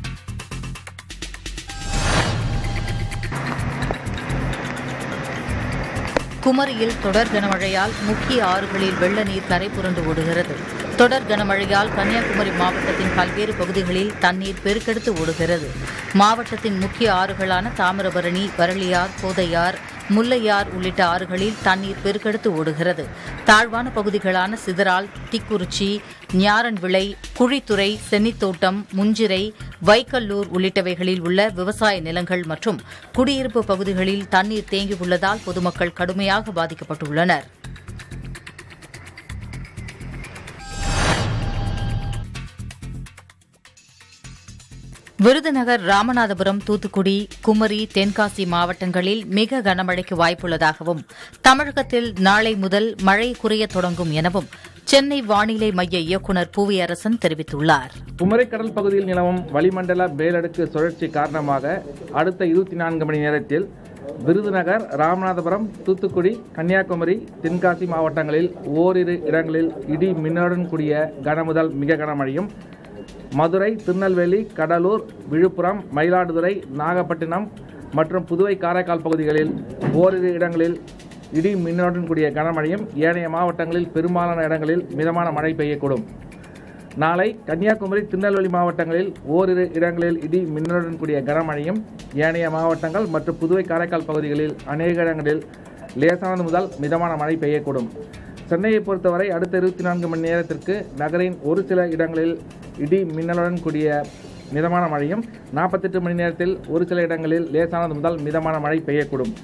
குமரியில் தொடர் கனமழையால் முக்கிய ஆறுகளில் வெள்ள நீர் கரை புரண்டு ஓடுகிறது. தொடர் கனமழையால் கன்னியாகுமரி மாவட்டத்தின் பல்வேறு பகுதிகளில் தண்ணீர் பெருக்கெடுத்து ஓடுகிறது. மாவட்டத்தின் முக்கிய ஆறுகளான தாமிரபரணி, வரளியார், கோதையார், முல்லையார் உள்ளிட்ட ஆறுகளில் தண்ணீர் பெருக்கெடுத்து ஓடுகிறது. தாழ்வான பகுதிகளான சிதறால், திக்குறிச்சி, ஞாரன்விளை, குழித்துறை, சென்னித்தோட்டம், முஞ்சிரை, வைக்கல்லூர் உள்ளிட்டவைகளில் உள்ள விவசாய நிலங்கள் மற்றும் குடியிருப்பு பகுதிகளில் தண்ணீர் தேங்கியுள்ளதால் பொதுமக்கள் கடுமையாக பாதிக்கப்பட்டுள்ளனர். விருதுநகர், ராமநாதபுரம், தூத்துக்குடி, குமரி, தென்காசி மாவட்டங்களில் மிக கனமழைக்கு வாய்ப்புள்ளதாகவும் தமிழகத்தில் நாளை முதல் மழை குறையத் தொடங்கும் எனவும் சென்னை வானிலை மைய இயக்குநர் புவியரசன் தெரிவித்துள்ளார். குமரிக்கடல் பகுதியில் நிலவும் வளிமண்டல மேலடுக்கு சுழற்சி காரணமாக அடுத்த இருபத்தி நான்கு மணி நேரத்தில் விருதுநகர், ராமநாதபுரம், தூத்துக்குடி, கன்னியாகுமரி, தென்காசி மாவட்டங்களில் ஓரிரு இடங்களில் இடி மின்னலுடன் கூடிய கனமுதல் மிக கனமழையும், மதுரை, திருநெல்வேலி, கடலூர், விழுப்புரம், மயிலாடுதுறை, நாகப்பட்டினம் மற்றும் புதுவை, காரைக்கால் பகுதிகளில் ஓரிரு இடங்களில் இடி மின்னலுடன் கூடிய கனமழையும், ஏனைய மாவட்டங்களில் பெரும்பாலான இடங்களில் மிதமான மழை பெய்யக்கூடும். நாளை கன்னியாகுமரி, திருநெல்வேலி மாவட்டங்களில் ஓரிரு இடங்களில் இடி மின்னலுடன் கூடிய கனமழையும், ஏனைய மாவட்டங்கள் மற்றும் புதுவை, காரைக்கால் பகுதிகளில் அநேக இடங்களில் லேசானது முதல் மிதமான மழை பெய்யக்கூடும். சென்னையை பொறுத்தவரை அடுத்த இருபத்தி நான்கு மணி நேரத்திற்கு நகரின் ஒரு சில இடங்களில் இடி மின்னலுடன் கூடிய மிதமான மழையும், நாற்பத்தெட்டு மணி நேரத்தில் ஒரு சில இடங்களில் லேசானது முதல் மிதமான மழை பெய்யக்கூடும்.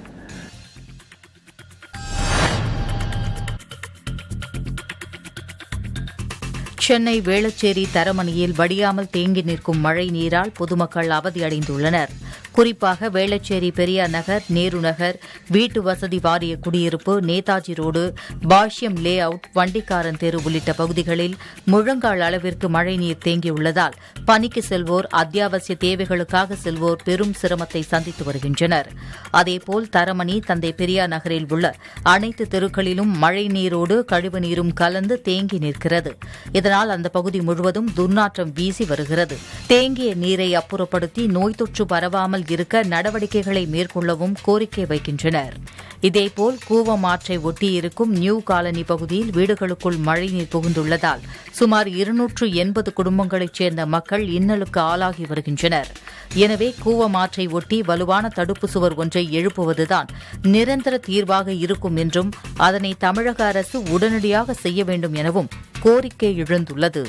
சென்னை வேளச்சேரி தரமணியில் வடியாமல் தேங்கி நிற்கும் மழை நீரால் பொதுமக்கள் அவதியடைந்துள்ளனர். குறிப்பாக வேளச்சேரி பெரியார் நகர், நேரு நகர், வீட்டு வசதி வாரிய குடியிருப்பு, Netaji road, Bashyam layout, வண்டிக்காரன் தெரு உள்ளிட்ட பகுதிகளில் முழங்கால் அளவிற்கு மழைநீர் தேங்கியுள்ளதால் பணிக்கு செல்வோர், அத்தியாவசிய தேவைகளுக்காக செல்வோர் பெரும் சிரமத்தை சந்தித்து வருகின்றனர். அதேபோல் தரமணி, தந்தை பெரியார் நகரில் உள்ள அனைத்து தெருக்களிலும் மழைநீரோடு கழிவுநீரும் கலந்து தேங்கி நிற்கிறது. இதனால் அந்த பகுதி முழுவதும் துர்நாற்றம் வீசி வருகிறது. தேங்கிய நீரை அப்புறப்படுத்தி நோய் தொற்று பரவாமல் இருக்க நடவடிக்கைகளை மேற்கொள்ளவும் கோரிக்கை வைக்கின்றனர். இதேபோல் கூவம் ஆற்றை ஒட்டியிருக்கும் நியூ காலனி பகுதியில் வீடுகளுக்குள் மழைநீர் புகுந்துள்ளதால் சுமார் இருநூற்று எண்பது குடும்பங்களைச் சேர்ந்த மக்கள் இன்னலுக்கு ஆளாகி வருகின்றனர். எனவே கூவம் ஆற்றை ஒட்டி வலுவான தடுப்பு சுவர் ஒன்றை எழுப்புவதுதான் நிரந்தர தீர்வாக இருக்கும் என்றும் அதனை தமிழக அரசு உடனடியாக செய்ய வேண்டும் எனவும் கோரிக்கை எழுந்துள்ளது.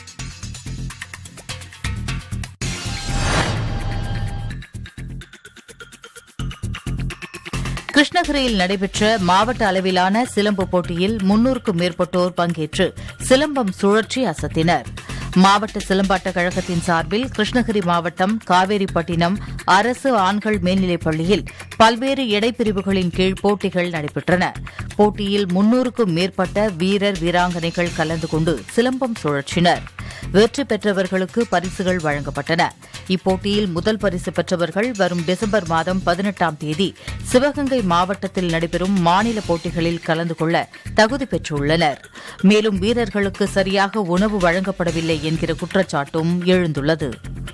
கிருஷ்ணகிரியில் நடைபெற்ற மாவட்ட அளவிலான சிலம்பு போட்டியில் முன்னூறுக்கும் மேற்பட்டோர் பங்கேற்று சிலம்பம் சுழற்சி அசத்தினர். மாவட்ட சிலம்பாட்டக் கழகத்தின் சார்பில் கிருஷ்ணகிரி மாவட்டம் காவேரிப்பட்டினம் அரசு ஆண்கள் மேல்நிலைப் பள்ளியில் பல்வேறு எடைப்பிரிவுகளின் கீழ் போட்டிகள் நடைபெற்றன. போட்டியில் முன்னூறுக்கும் மேற்பட்ட வீரர், வீராங்கனைகள் கலந்து கொண்டு சிலம்பம் சுழற்றினர். வெற்றி பெற்றவர்களுக்கு பரிசுகள் வழங்கப்பட்டன. இப்போட்டியில் முதல் பரிசு பெற்றவர்கள் வரும் டிசம்பர் மாதம் பதினெட்டாம் தேதி சிவகங்கை மாவட்டத்தில் நடைபெறும் மாநில போட்டிகளில் கலந்து கொள்ள தகுதி பெற்றுள்ளனர். மேலும் வீரர்களுக்கு சரியாக உணவு வழங்கப்படவில்லை என்கிற குற்றச்சாட்டும் எழுந்துள்ளது.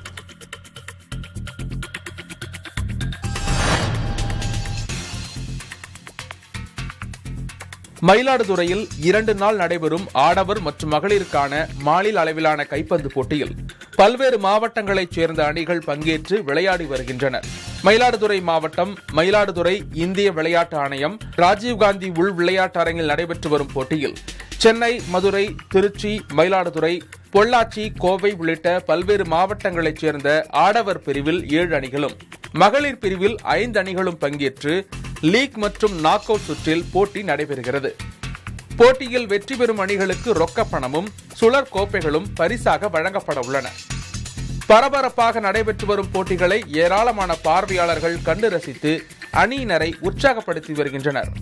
மயிலாடுதுறையில் இரண்டு நாள் நடைபெறும் ஆடவர் மற்றும் மகளிருக்கான மாநில அளவிலான கைப்பந்து போட்டியில் பல்வேறு மாவட்டங்களைச் சேர்ந்த அணிகள் பங்கேற்று விளையாடி வருகின்றனர். மயிலாடுதுறை மாவட்டம் மயிலாடுதுறை இந்திய விளையாட்டு ஆணையம் ராஜீவ்காந்தி உள் விளையாட்டு அரங்கில் நடைபெற்று வரும் போட்டியில் சென்னை, மதுரை, திருச்சி, மயிலாடுதுறை, பொள்ளாச்சி, கோவை உள்ளிட்ட பல்வேறு மாவட்டங்களைச் சேர்ந்த ஆடவர் பிரிவில் ஏழு அணிகளும், மகளிர் பிரிவில் ஐந்து அணிகளும் பங்கேற்று லீக் மற்றும் நாக் அவுட் சுற்றில் போட்டி நடைபெறுகிறது. போட்டியில் வெற்றி பெறும் அணிகளுக்கு ரொக்கப் பணமும் சுழற் கோப்பைகளும் பரிசாக வழங்கப்பட உள்ளன. பரபரப்பாக நடைபெற்று வரும் போட்டிகளை ஏராளமான பார்வையாளர்கள் கண்டு ரசித்து அணியினரை உற்சாகப்படுத்தி வருகின்றனர்.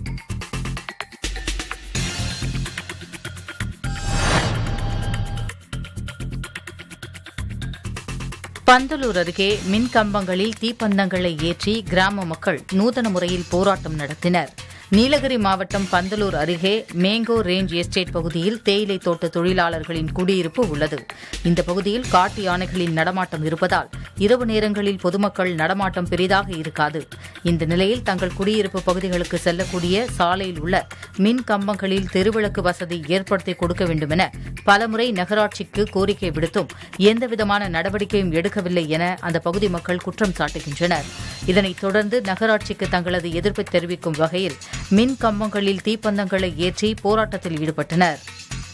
பந்தலூர் அருகே மின் கம்பங்களில் தீப்பந்தங்களை ஏற்றி கிராம மக்கள் நூதன முறையில் போராட்டம் நடத்தினர். நீலகிரி மாவட்டம் பந்தலூர் அருகே மேங்கோ ரேஞ்ச் எஸ்டேட் பகுதியில் தேயிலை தோட்ட தொழிலாளர்களின் குடியிருப்பு உள்ளது. இந்த பகுதியில் காட்டு யானைகளின் நடமாட்டம் இருப்பதால் இரவு நேரங்களில் பொதுமக்கள் நடமாட்டம் பெரிதாக இருக்காது. இந்த நிலையில் தங்கள் குடியிருப்பு பகுதிகளுக்கு செல்லக்கூடிய சாலையில் உள்ள மின் கம்பங்களில் தெருவிளக்கு வசதி ஏற்படுத்தி கொடுக்க வேண்டும் என பலமுறை நகராட்சிக்கு கோரிக்கை விடுத்தும் எந்தவிதமான நடவடிக்கையும் எடுக்கவில்லை என அந்த பகுதி மக்கள் குற்றம் சாட்டுகின்றனர். இதனைத் தொடர்ந்து நகராட்சிக்கு தங்களது எதிர்ப்பை தெரிவிக்கும் வகையில் மின் கம்பங்களில் தீப்பந்தங்களை ஏற்றி போராட்டத்தில் ஈடுபட்டனர்.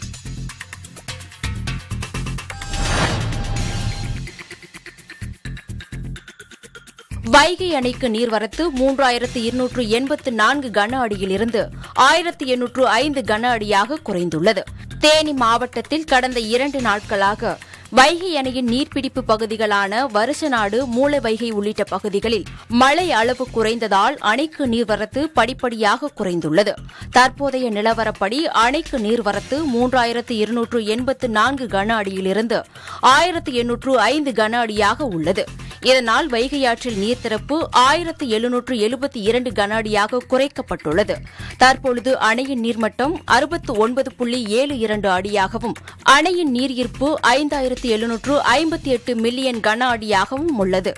வைகை அணைக்கு நீர்வரத்து மூன்றாயிரத்து இருநூற்று எண்பத்து நான்கு கன அடியிலிருந்து ஆயிரத்து எண்ணூற்று ஐந்து கன அடியாக குறைந்துள்ளது. தேனி மாவட்டத்தில் கடந்த இரண்டு நாட்களாக வைகை அணையின் நீர்பிடிப்பு பகுதிகளான வருசநாடு, மூலவைகை உள்ளிட்ட பகுதிகளில் மழை அளவு குறைந்ததால் அணைக்கு நீர்வரத்து படிப்படியாக குறைந்துள்ளது. தற்போதைய நிலவரப்படி அணைக்கு நீர்வரத்து மூன்றாயிரத்து இருநூற்று எண்பத்து நான்கு கன அடியிலிருந்து ஆயிரத்து எண்ணூற்று ஐந்து கன அடியாக உள்ளது. இதனால் வைகையாற்றில் நீர்த்திறப்பு ஆயிரத்து எழுநூற்று எழுபத்தி இரண்டு கன அடியாக குறைக்கப்பட்டுள்ளது. தற்பொழுது அணையின் நீர்மட்டம் அறுபத்து ஒன்பது புள்ளி ஏழு இரண்டு அடியாகவும் அணையின் நீர் ஈர்ப்பு ஐந்தாயிரத்து எழுநூற்று ஐம்பத்தி எட்டு மில்லியன் கன அடியாகவும் உள்ளது.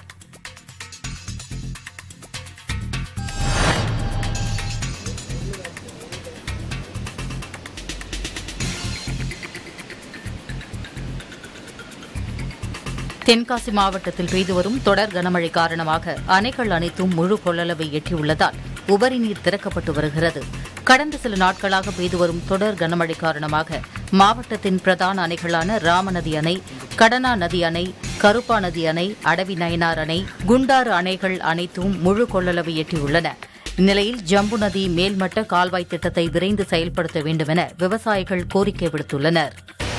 தென்காசி மாவட்டத்தில் பெய்து வரும் தொடர் கனமழை காரணமாக அணைகள் அனைத்தும் முழு கொள்ளளவை எட்டியுள்ளதால் உபரி நீர் திறக்கப்பட்டு வருகிறது. கடந்த சில நாட்களாக பெய்து வரும் தொடர் கனமழை காரணமாக மாவட்டத்தின் பிரதான அணைகளான ராமநதி அணை, கடனா நதி அணை, கருப்பா நதி அணை, அடவி நயனார் அணை, குண்டாறு அணைகள் அனைத்தும் முழு கொள்ளளவை எட்டியுள்ளன. இந்நிலையில் ஜம்பு நதி மேல்மட்ட கால்வாய் திட்டத்தை விரைந்து செயல்படுத்த வேண்டும் என விவசாயிகள் கோரிக்கை விடுத்துள்ளனர்.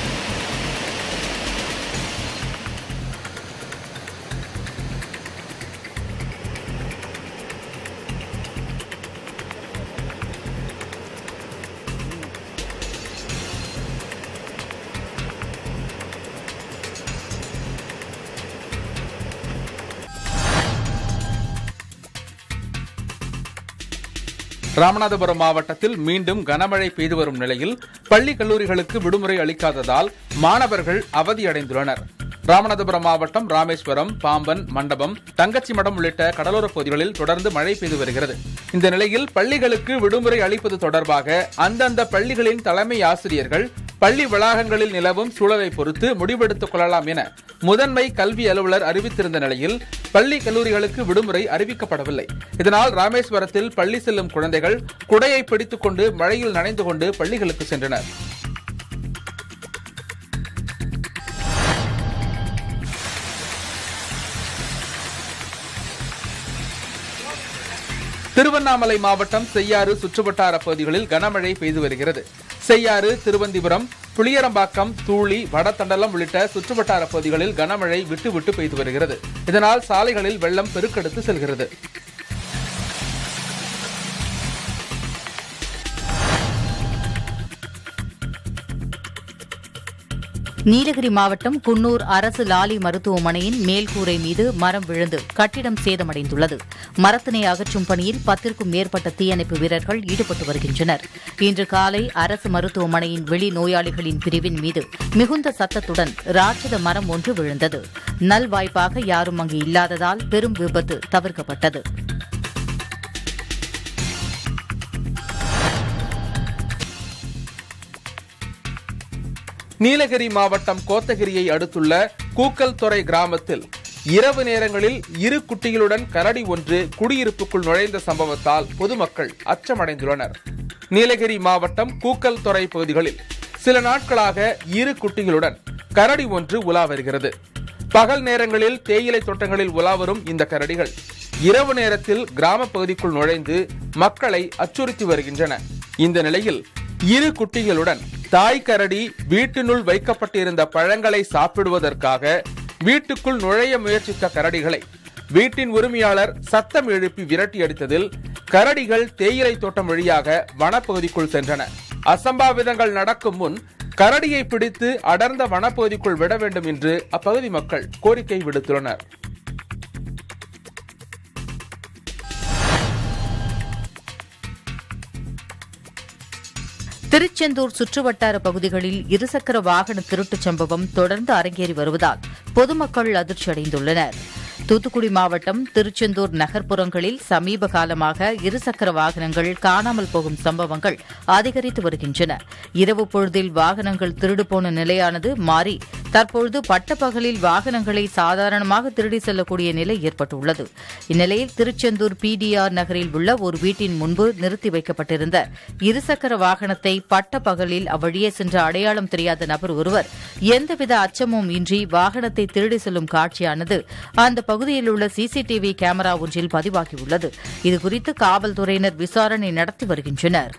ராமநாதபுரம் மாவட்டத்தில் மீண்டும் கனமழை பெய்து வரும் நிலையில் பள்ளி கல்லூரிகளுக்கு விடுமுறை அளிக்காததால் மாணவர்கள் அவதியடைந்துள்ளனர். ராமநாதபுரம் மாவட்டம் ராமேஸ்வரம், பாம்பன், மண்டபம், தங்கச்சிமடம் உள்ளிட்ட கடலோரப் பகுதிகளில் தொடர்ந்து மழை பெய்து வருகிறது. இந்த நிலையில் பள்ளிகளுக்கு விடுமுறை அளிப்பது தொடர்பாக அந்தந்த பள்ளிகளின் தலைமை ஆசிரியர்கள் பள்ளி வளாகங்களில் நிலவும் சூழலை பொறுத்து முடிவெடுத்துக் கொள்ளலாம் என முதன்மை கல்வி அலுவலர் அறிவித்திருந்த நிலையில் பள்ளி கல்லூரிகளுக்கு விடுமுறை அறிவிக்கப்படவில்லை. இதனால் ராமேஸ்வரத்தில் பள்ளி செல்லும் குழந்தைகள் குடையை பிடித்துக் கொண்டு மழையில் நனைந்து கொண்டு பள்ளிகளுக்கு சென்றனர். திருவண்ணாமலை மாவட்டம் செய்யாறு சுற்றுவட்டார பகுதிகளில் கனமழை பெய்து வருகிறது. செய்யாறு, திருவந்திபுரம், புளியரம்பாக்கம், தூளி, வடதண்டலம் உள்ளிட்ட சுற்றுவட்டார பகுதிகளில் கனமழை விட்டு விட்டு பெய்து வருகிறது. இதனால் சாலைகளில் வெள்ளம் பெருக்கெடுத்து செல்கிறது. நீலகிரி மாவட்டம் குன்னூர் அரசு லாலி மருத்துவமனையின் மேல்கூரை மீது மரம் விழுந்து கட்டிடம் சேதமடைந்துள்ளது. மரத்தினை அகற்றும் பணியில் பத்திற்கும் மேற்பட்ட தீயணைப்பு வீரர்கள் ஈடுபட்டு வருகின்றனர். இன்று காலை அரசு மருத்துவமனையின் வெளி நோயாளிகளின் பிரிவின் மீது மிகுந்த சத்தத்துடன் ராட்சத மரம் ஒன்று விழுந்தது. நல்வாய்ப்பாக யாரும் அங்கு இல்லாததால் பெரும் விபத்து தவிர்க்கப்பட்டது. நீலகிரி மாவட்டம் கோத்தகிரியை அடுத்துள்ள கூக்கல் துறை கிராமத்தில் இரவு நேரங்களில் இரு குட்டிகளுடன் கரடி ஒன்று குடியிருப்புக்குள் நுழைந்த சம்பவத்தால் பொதுமக்கள் அச்சமடைந்துள்ளனர். நீலகிரி மாவட்டம் கூக்கல் துறை பகுதிகளில் சில நாட்களாக இரு குட்டிகளுடன் கரடி ஒன்று உலா வருகிறது. பகல் நேரங்களில் தேயிலை தோட்டங்களில் உலா வரும் இந்த கரடிகள் இரவு நேரத்தில் கிராம பகுதிக்குள் நுழைந்து மக்களை அச்சுறுத்தி வருகின்றன. இந்த நிலையில் இரு குட்டிகளுடன் தாய் கரடி வீட்டினுள் வைக்கப்பட்டிருந்த பழங்களை சாப்பிடுவதற்காக வீட்டுக்குள் நுழைய முயற்சித்த கரடிகளை வீட்டின் உரிமையாளர் சத்தம் எழுப்பி விரட்டி அடித்ததில் கரடிகள் தேயிலை தோட்டம் வழியாக வனப்பகுதிக்குள் சென்றன. அசம்பாவிதங்கள் நடக்கும் முன் கரடியை பிடித்து அடர்ந்த வனப்பகுதிக்குள் விட வேண்டும் என்று அப்பகுதி மக்கள் கோரிக்கை விடுத்துள்ளனர். திருச்செந்தூர் சுற்றுவட்டார பகுதிகளில் இருசக்கர வாகன திருட்டுச் சம்பவம் தொடர்ந்து அரங்கேறி வருவதால் பொதுமக்கள் அதிர்ச்சியடைந்துள்ளனர். தூத்துக்குடி மாவட்டம் திருச்செந்தூர் நகர்ப்புறங்களில் சமீப காலமாக இருசக்கர வாகனங்கள் காணாமல் போகும் சம்பவங்கள் அதிகரித்து வருகின்றன. இரவு பொழுதில் வாகனங்கள் திருடுபோன நிலையானது மாறி தற்பொழுது பட்டப்பகலில் வாகனங்களை சாதாரணமாக திருடி செல்லக்கூடிய நிலை ஏற்பட்டுள்ளது. இந்நிலையில் திருச்செந்தூர் பிடிஆர் நகரில் உள்ள ஒரு வீட்டின் முன்பு நிறுத்தி வைக்கப்பட்டிருந்த இருசக்கர வாகனத்தை பட்டப்பகலில் அவ்வழியே சென்ற அடையாளம் தெரியாத நபர் ஒருவர் எந்தவித அச்சமும் இன்றி வாகனத்தை திருடி செல்லும் காட்சியானது அந்த பகுதியில் உள்ள சிசிடிவி கேமரா ஒன்றில் பதிவாகியுள்ளது. இதுகுறித்து காவல்துறையினர் விசாரணை நடத்தி வருகின்றனர்.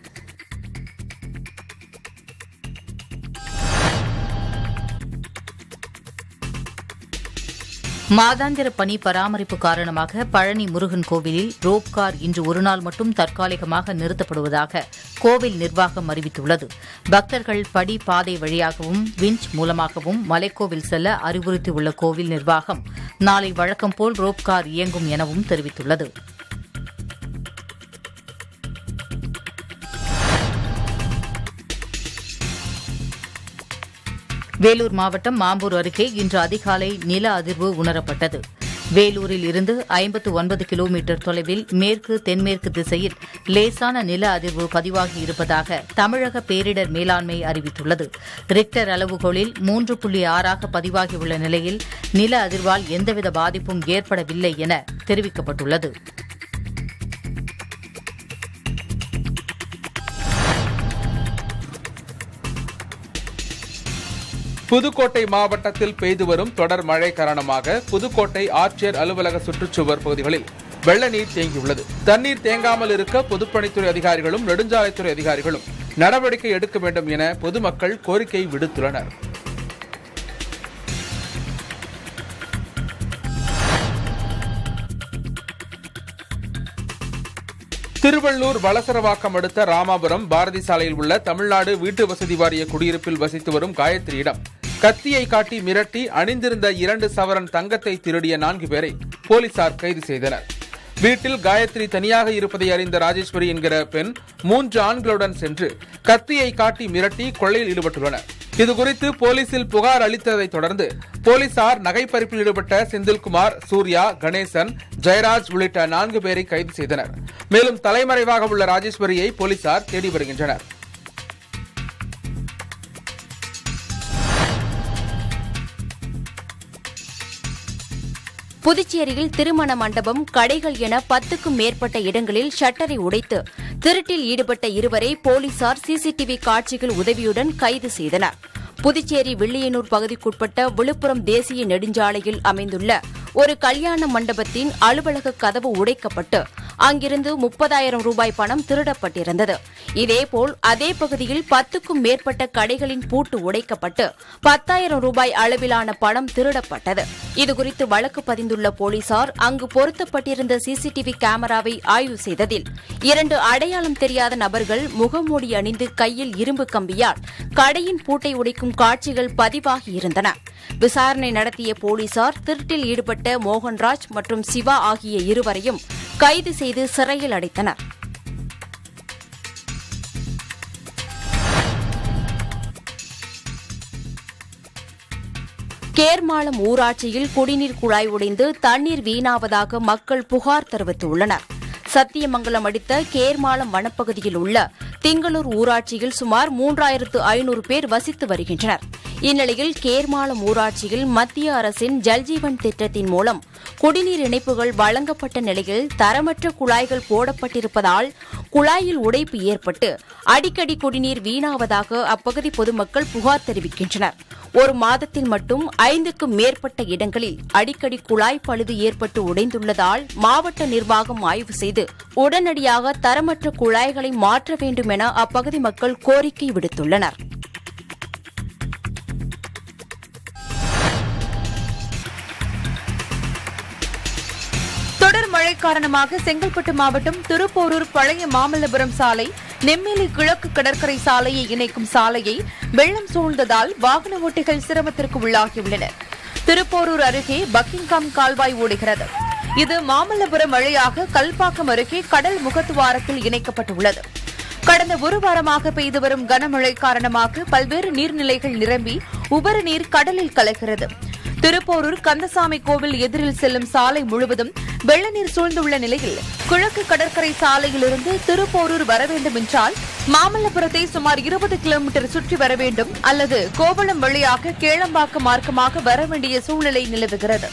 மாதாந்திர பணி பராமரிப்பு காரணமாக பழனி முருகன் கோவிலில் ரோப் கார் இன்று ஒருநாள் மட்டும் தற்காலிகமாக நிறுத்தப்படுவதாக கோவில் நிர்வாகம் அறிவித்துள்ளது. பக்தர்கள் படி பாதை வழியாகவும் விஞ்ச் மூலமாகவும் மலைக்கோவில் செல்ல அறிவுறுத்தியுள்ள கோவில் நிர்வாகம் நாளை வழக்கம் போல் ரோப் கார் இயங்கும் எனவும் தெரிவித்துள்ளது. வேலூர் மாவட்டம் மாம்பூர் அருகே இன்று அதிகாலை நில அதிர்வு உணரப்பட்டது. வேலூரில் இருந்து ஐம்பத்து ஒன்பது கிலோமீட்டர் தொலைவில் மேற்கு தென்மேற்கு திசையில் லேசான நில அதிர்வு பதிவாகி இருப்பதாக தமிழக பேரிடர் மேலாண்மை அறிவித்துள்ளது. ரிக்டர் அளவுகோலில் மூன்று புள்ளி ஆறாக பதிவாகியுள்ள நிலையில் நில அதிர்வால் எந்தவித பாதிப்பும் ஏற்படவில்லை என தெரிவிக்கப்பட்டுள்ளது. புதுக்கோட்டை மாவட்டத்தில் பெய்து வரும் தொடர் மழை காரணமாக புதுக்கோட்டை ஆட்சியர் அலுவலக சுற்றுச்சுவர் பகுதிகளில் வெள்ள நீர் தேங்கியுள்ளது. தண்ணீர் தேங்காமல் இருக்க பொதுப்பணித்துறை அதிகாரிகளும் நெடுஞ்சாலைத்துறை அதிகாரிகளும் நடவடிக்கை எடுக்க வேண்டும் என பொதுமக்கள் கோரிக்கை விடுத்துள்ளனர். திருவள்ளூர் வலசரவாக்கம் அடுத்த ராமாபுரம் பாரதி சாலையில் உள்ள தமிழ்நாடு வீட்டு வசதி வாரிய குடியிருப்பில் வசித்து வரும் காயத்ரியிடம் கத்தியை காட்டி மிரட்டி அணிந்திருந்த இரண்டு சவரன் தங்கத்தை திருடிய நான்கு பேரை போலீசார் கைது செய்தனர். வீட்டில் காயத்ரி தனியாக இருப்பதை அறிந்த ராஜேஸ்வரி என்கிற பெண் மூன்று ஆண்களுடன் சென்று கத்தியை காட்டி மிரட்டி கொள்ளையில் ஈடுபட்டுள்ளனர். இதுகுறித்து போலீசில் புகார் அளித்ததை தொடர்ந்து போலீசார் நகைப்பறிப்பில் ஈடுபட்ட செந்தில்குமார், சூர்யா, கணேசன், ஜெயராஜ் உள்ளிட்ட நான்கு பேரை கைது செய்தனர். மேலும் தலைமறைவாக உள்ள ராஜேஸ்வரியை போலீசார் தேடி வருகின்றனர். புதுச்சேரியில் திருமண மண்டபம், கடைகள் என பத்துக்கும் மேற்பட்ட இடங்களில் ஷட்டரை உடைத்து திருட்டில் ஈடுபட்ட இருவரை போலீசார் சிசிடிவி காட்சிகள் உதவியுடன் கைது செய்தனர். புதுச்சேரி வில்லியனூர் பகுதிக்குட்பட்ட விழுப்புரம் தேசிய நெடுஞ்சாலையில் அமைந்துள்ள ஒரு கல்யாண மண்டபத்தின் அலுவலக கதவு உடைக்கப்பட்டு அங்கிருந்து முப்பதாயிரம் ரூபாய் பணம் திருடப்பட்டிருந்தது. இதேபோல் அதே பகுதியில் பத்துக்கும் மேற்பட்ட கடைகளின் பூட்டு உடைக்கப்பட்டு பத்தாயிரம் ரூபாய் அளவிலான பணம் திருடப்பட்டது. இதுகுறித்து வழக்கு பதிந்துள்ள போலீசார் அங்கு பொருத்தப்பட்டிருந்த சிசிடிவி கேமராவை ஆய்வு செய்ததில் இரண்டு அடையாளம் தெரியாத நபர்கள் முகமூடி அணிந்து கையில் இரும்பு கம்பியால் கடையின் பூட்டை உடைக்கும் காட்சிகள் பதிவாகியிருந்தன. விசாரணை நடத்திய போலீசார் திருட்டில் ஈடுபட்ட மோகன்ராஜ் மற்றும் சிவா ஆகிய இருவரையும் கைது செய்து சிறையில் அடைத்தனர். கேர்மாளம் ஊராட்சியில் குடிநீர் குழாய் உடைந்து தண்ணீர் வீணாவதாக மக்கள் புகார் தெரிவித்துள்ளனர். சத்தியமங்கலம் அடுத்த கேர்மாளம் வனப்பகுதியில் உள்ள திங்களூர் ஊராட்சியில் சுமார் மூன்றாயிரத்து ஐநூறு பேர் வசித்து வருகின்றனர். இந்நிலையில் கேர்மாளம் ஊராட்சியில் மத்திய அரசின் ஜல்ஜீவன் திட்டத்தின் மூலம் குடிநீர் இணைப்புகள் வழங்கப்பட்ட நிலையில் தரமற்ற குழாய்கள் போடப்பட்டிருப்பதால் குழாயில் உடைப்பு ஏற்பட்டு அடிக்கடி குடிநீர் வீணாவதாக அப்பகுதி பொதுமக்கள் புகார் தெரிவிக்கின்றனர். ஒரு மாதத்தில் மட்டும் ஐந்துக்கும் மேற்பட்ட இடங்களில் அடிக்கடி குழாய் பழுது ஏற்பட்டு உடைந்துள்ளதால் மாவட்ட நிர்வாகம் ஆய்வு செய்து உடனடியாக தரமற்ற குழாய்களை மாற்ற வேண்டும் என அப்பகுதி மக்கள் கோரிக்கை விடுத்துள்ளனர். தொடர் மழை காரணமாக செங்கல்பட்டு மாவட்டம் திருப்போரூர் பழைய மாமல்லபுரம் சாலை நெம்மேலி கிழக்கு கடற்கரை சாலையை இணைக்கும் சாலையை வெள்ளம் சூழ்ந்ததால் வாகன ஓட்டிகள் சிரமத்திற்கு உள்ளாகியுள்ளனர். திருப்போரூர் அருகே பக்கிங்காம் கால்வாய் ஓடுகிறது. இது மாமல்லபுரம் வழியாக கல்பாக்கம் அருகே கடல் முகத்துவாரத்தில் இணைக்கப்பட்டுள்ளது. கடந்த ஒரு வாரமாக பெய்து வரும் கனமழை காரணமாக பல்வேறு நீர்நிலைகள் நிரம்பி உபரி நீர் கடலில் கலக்கிறது. திருப்போரூர் கந்தசாமி கோவில் எதிரில் செல்லும் சாலை முழுவதும் வெள்ள நீர் சூழ்ந்துள்ள நிலையில் கிழக்கு கடற்கரை சாலையிலிருந்து திருப்போரூர் வர வேண்டும் என்றால் மாமல்லபுரத்தை சுமார் இருபது கிலோமீட்டர் சுற்றி வர வேண்டும் அல்லது கோவளம் வழியாக கேளம்பாக்கம் மார்க்கமாக வர வேண்டிய சூழ்நிலை நிலவுகிறது.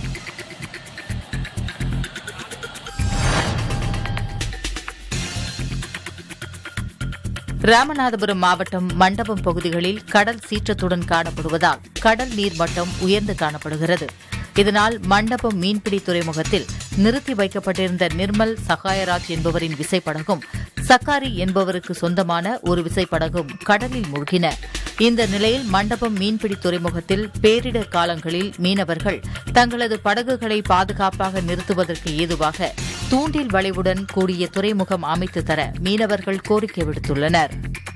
ராமநாதபுரம் மாவட்டம் மண்டபம் பகுதிகளில் கடல் சீற்றத்துடன் காணப்படுவதால் கடல் நீர்மட்டம் உயர்ந்து காணப்படுகிறது. இதனால் மண்டபம் மீன்பிடி துறைமுகத்தில் நிறுத்தி வைக்கப்பட்டிருந்த நிர்மல் சகாயராஜ் என்பவரின் விசைப்படகும் சக்காரி என்பவருக்கு சொந்தமான ஒரு விசைப்படகும் கடலில் மூழ்கின. இந்த நிலையில் மண்டபம் மீன்பிடி துறைமுகத்தில் பேரிடர் காலங்களில் மீனவர்கள் தங்களது படகுகளை பாதுகாப்பாக நிறுத்துவதற்கு ஏதுவாக தூண்டில் வளைவுடன் கூடிய துறைமுகம் அமைத்து தர மீனவர்கள் கோரிக்கை விடுத்துள்ளனர்.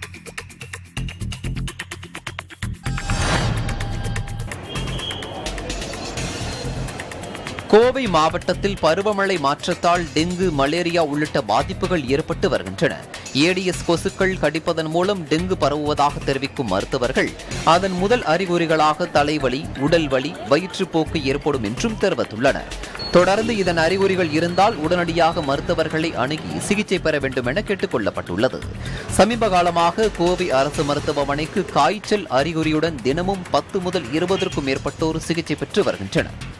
கோவை மாவட்டத்தில் பருவமழை மாற்றத்தால் டெங்கு, மலேரியா உள்ளிட்ட பாதிப்புகள் ஏற்பட்டு வருகின்றன. ஏடிஎஸ் கொசுக்கள் கடிப்பதன் மூலம் டெங்கு பரவுவதாக தெரிவிக்கும் மருத்துவர்கள் அதன் முதல் அறிகுறிகளாக தலைவலி, உடல் வலி, வயிற்றுப்போக்கு ஏற்படும் என்றும் தெரிவித்துள்ளனர். தொடர்ந்து இதன் அறிகுறிகள் இருந்தால் உடனடியாக மருத்துவர்களை அணுகி சிகிச்சை பெற வேண்டும் என கேட்டுக் கொள்ளப்பட்டுள்ளது. சமீப காலமாக கோவை அரசு மருத்துவமனைக்கு காய்ச்சல் அறிகுறியுடன் தினமும் பத்து முதல் இருபதற்கும் மேற்பட்டோர் சிகிச்சை பெற்று வருகின்றனர்.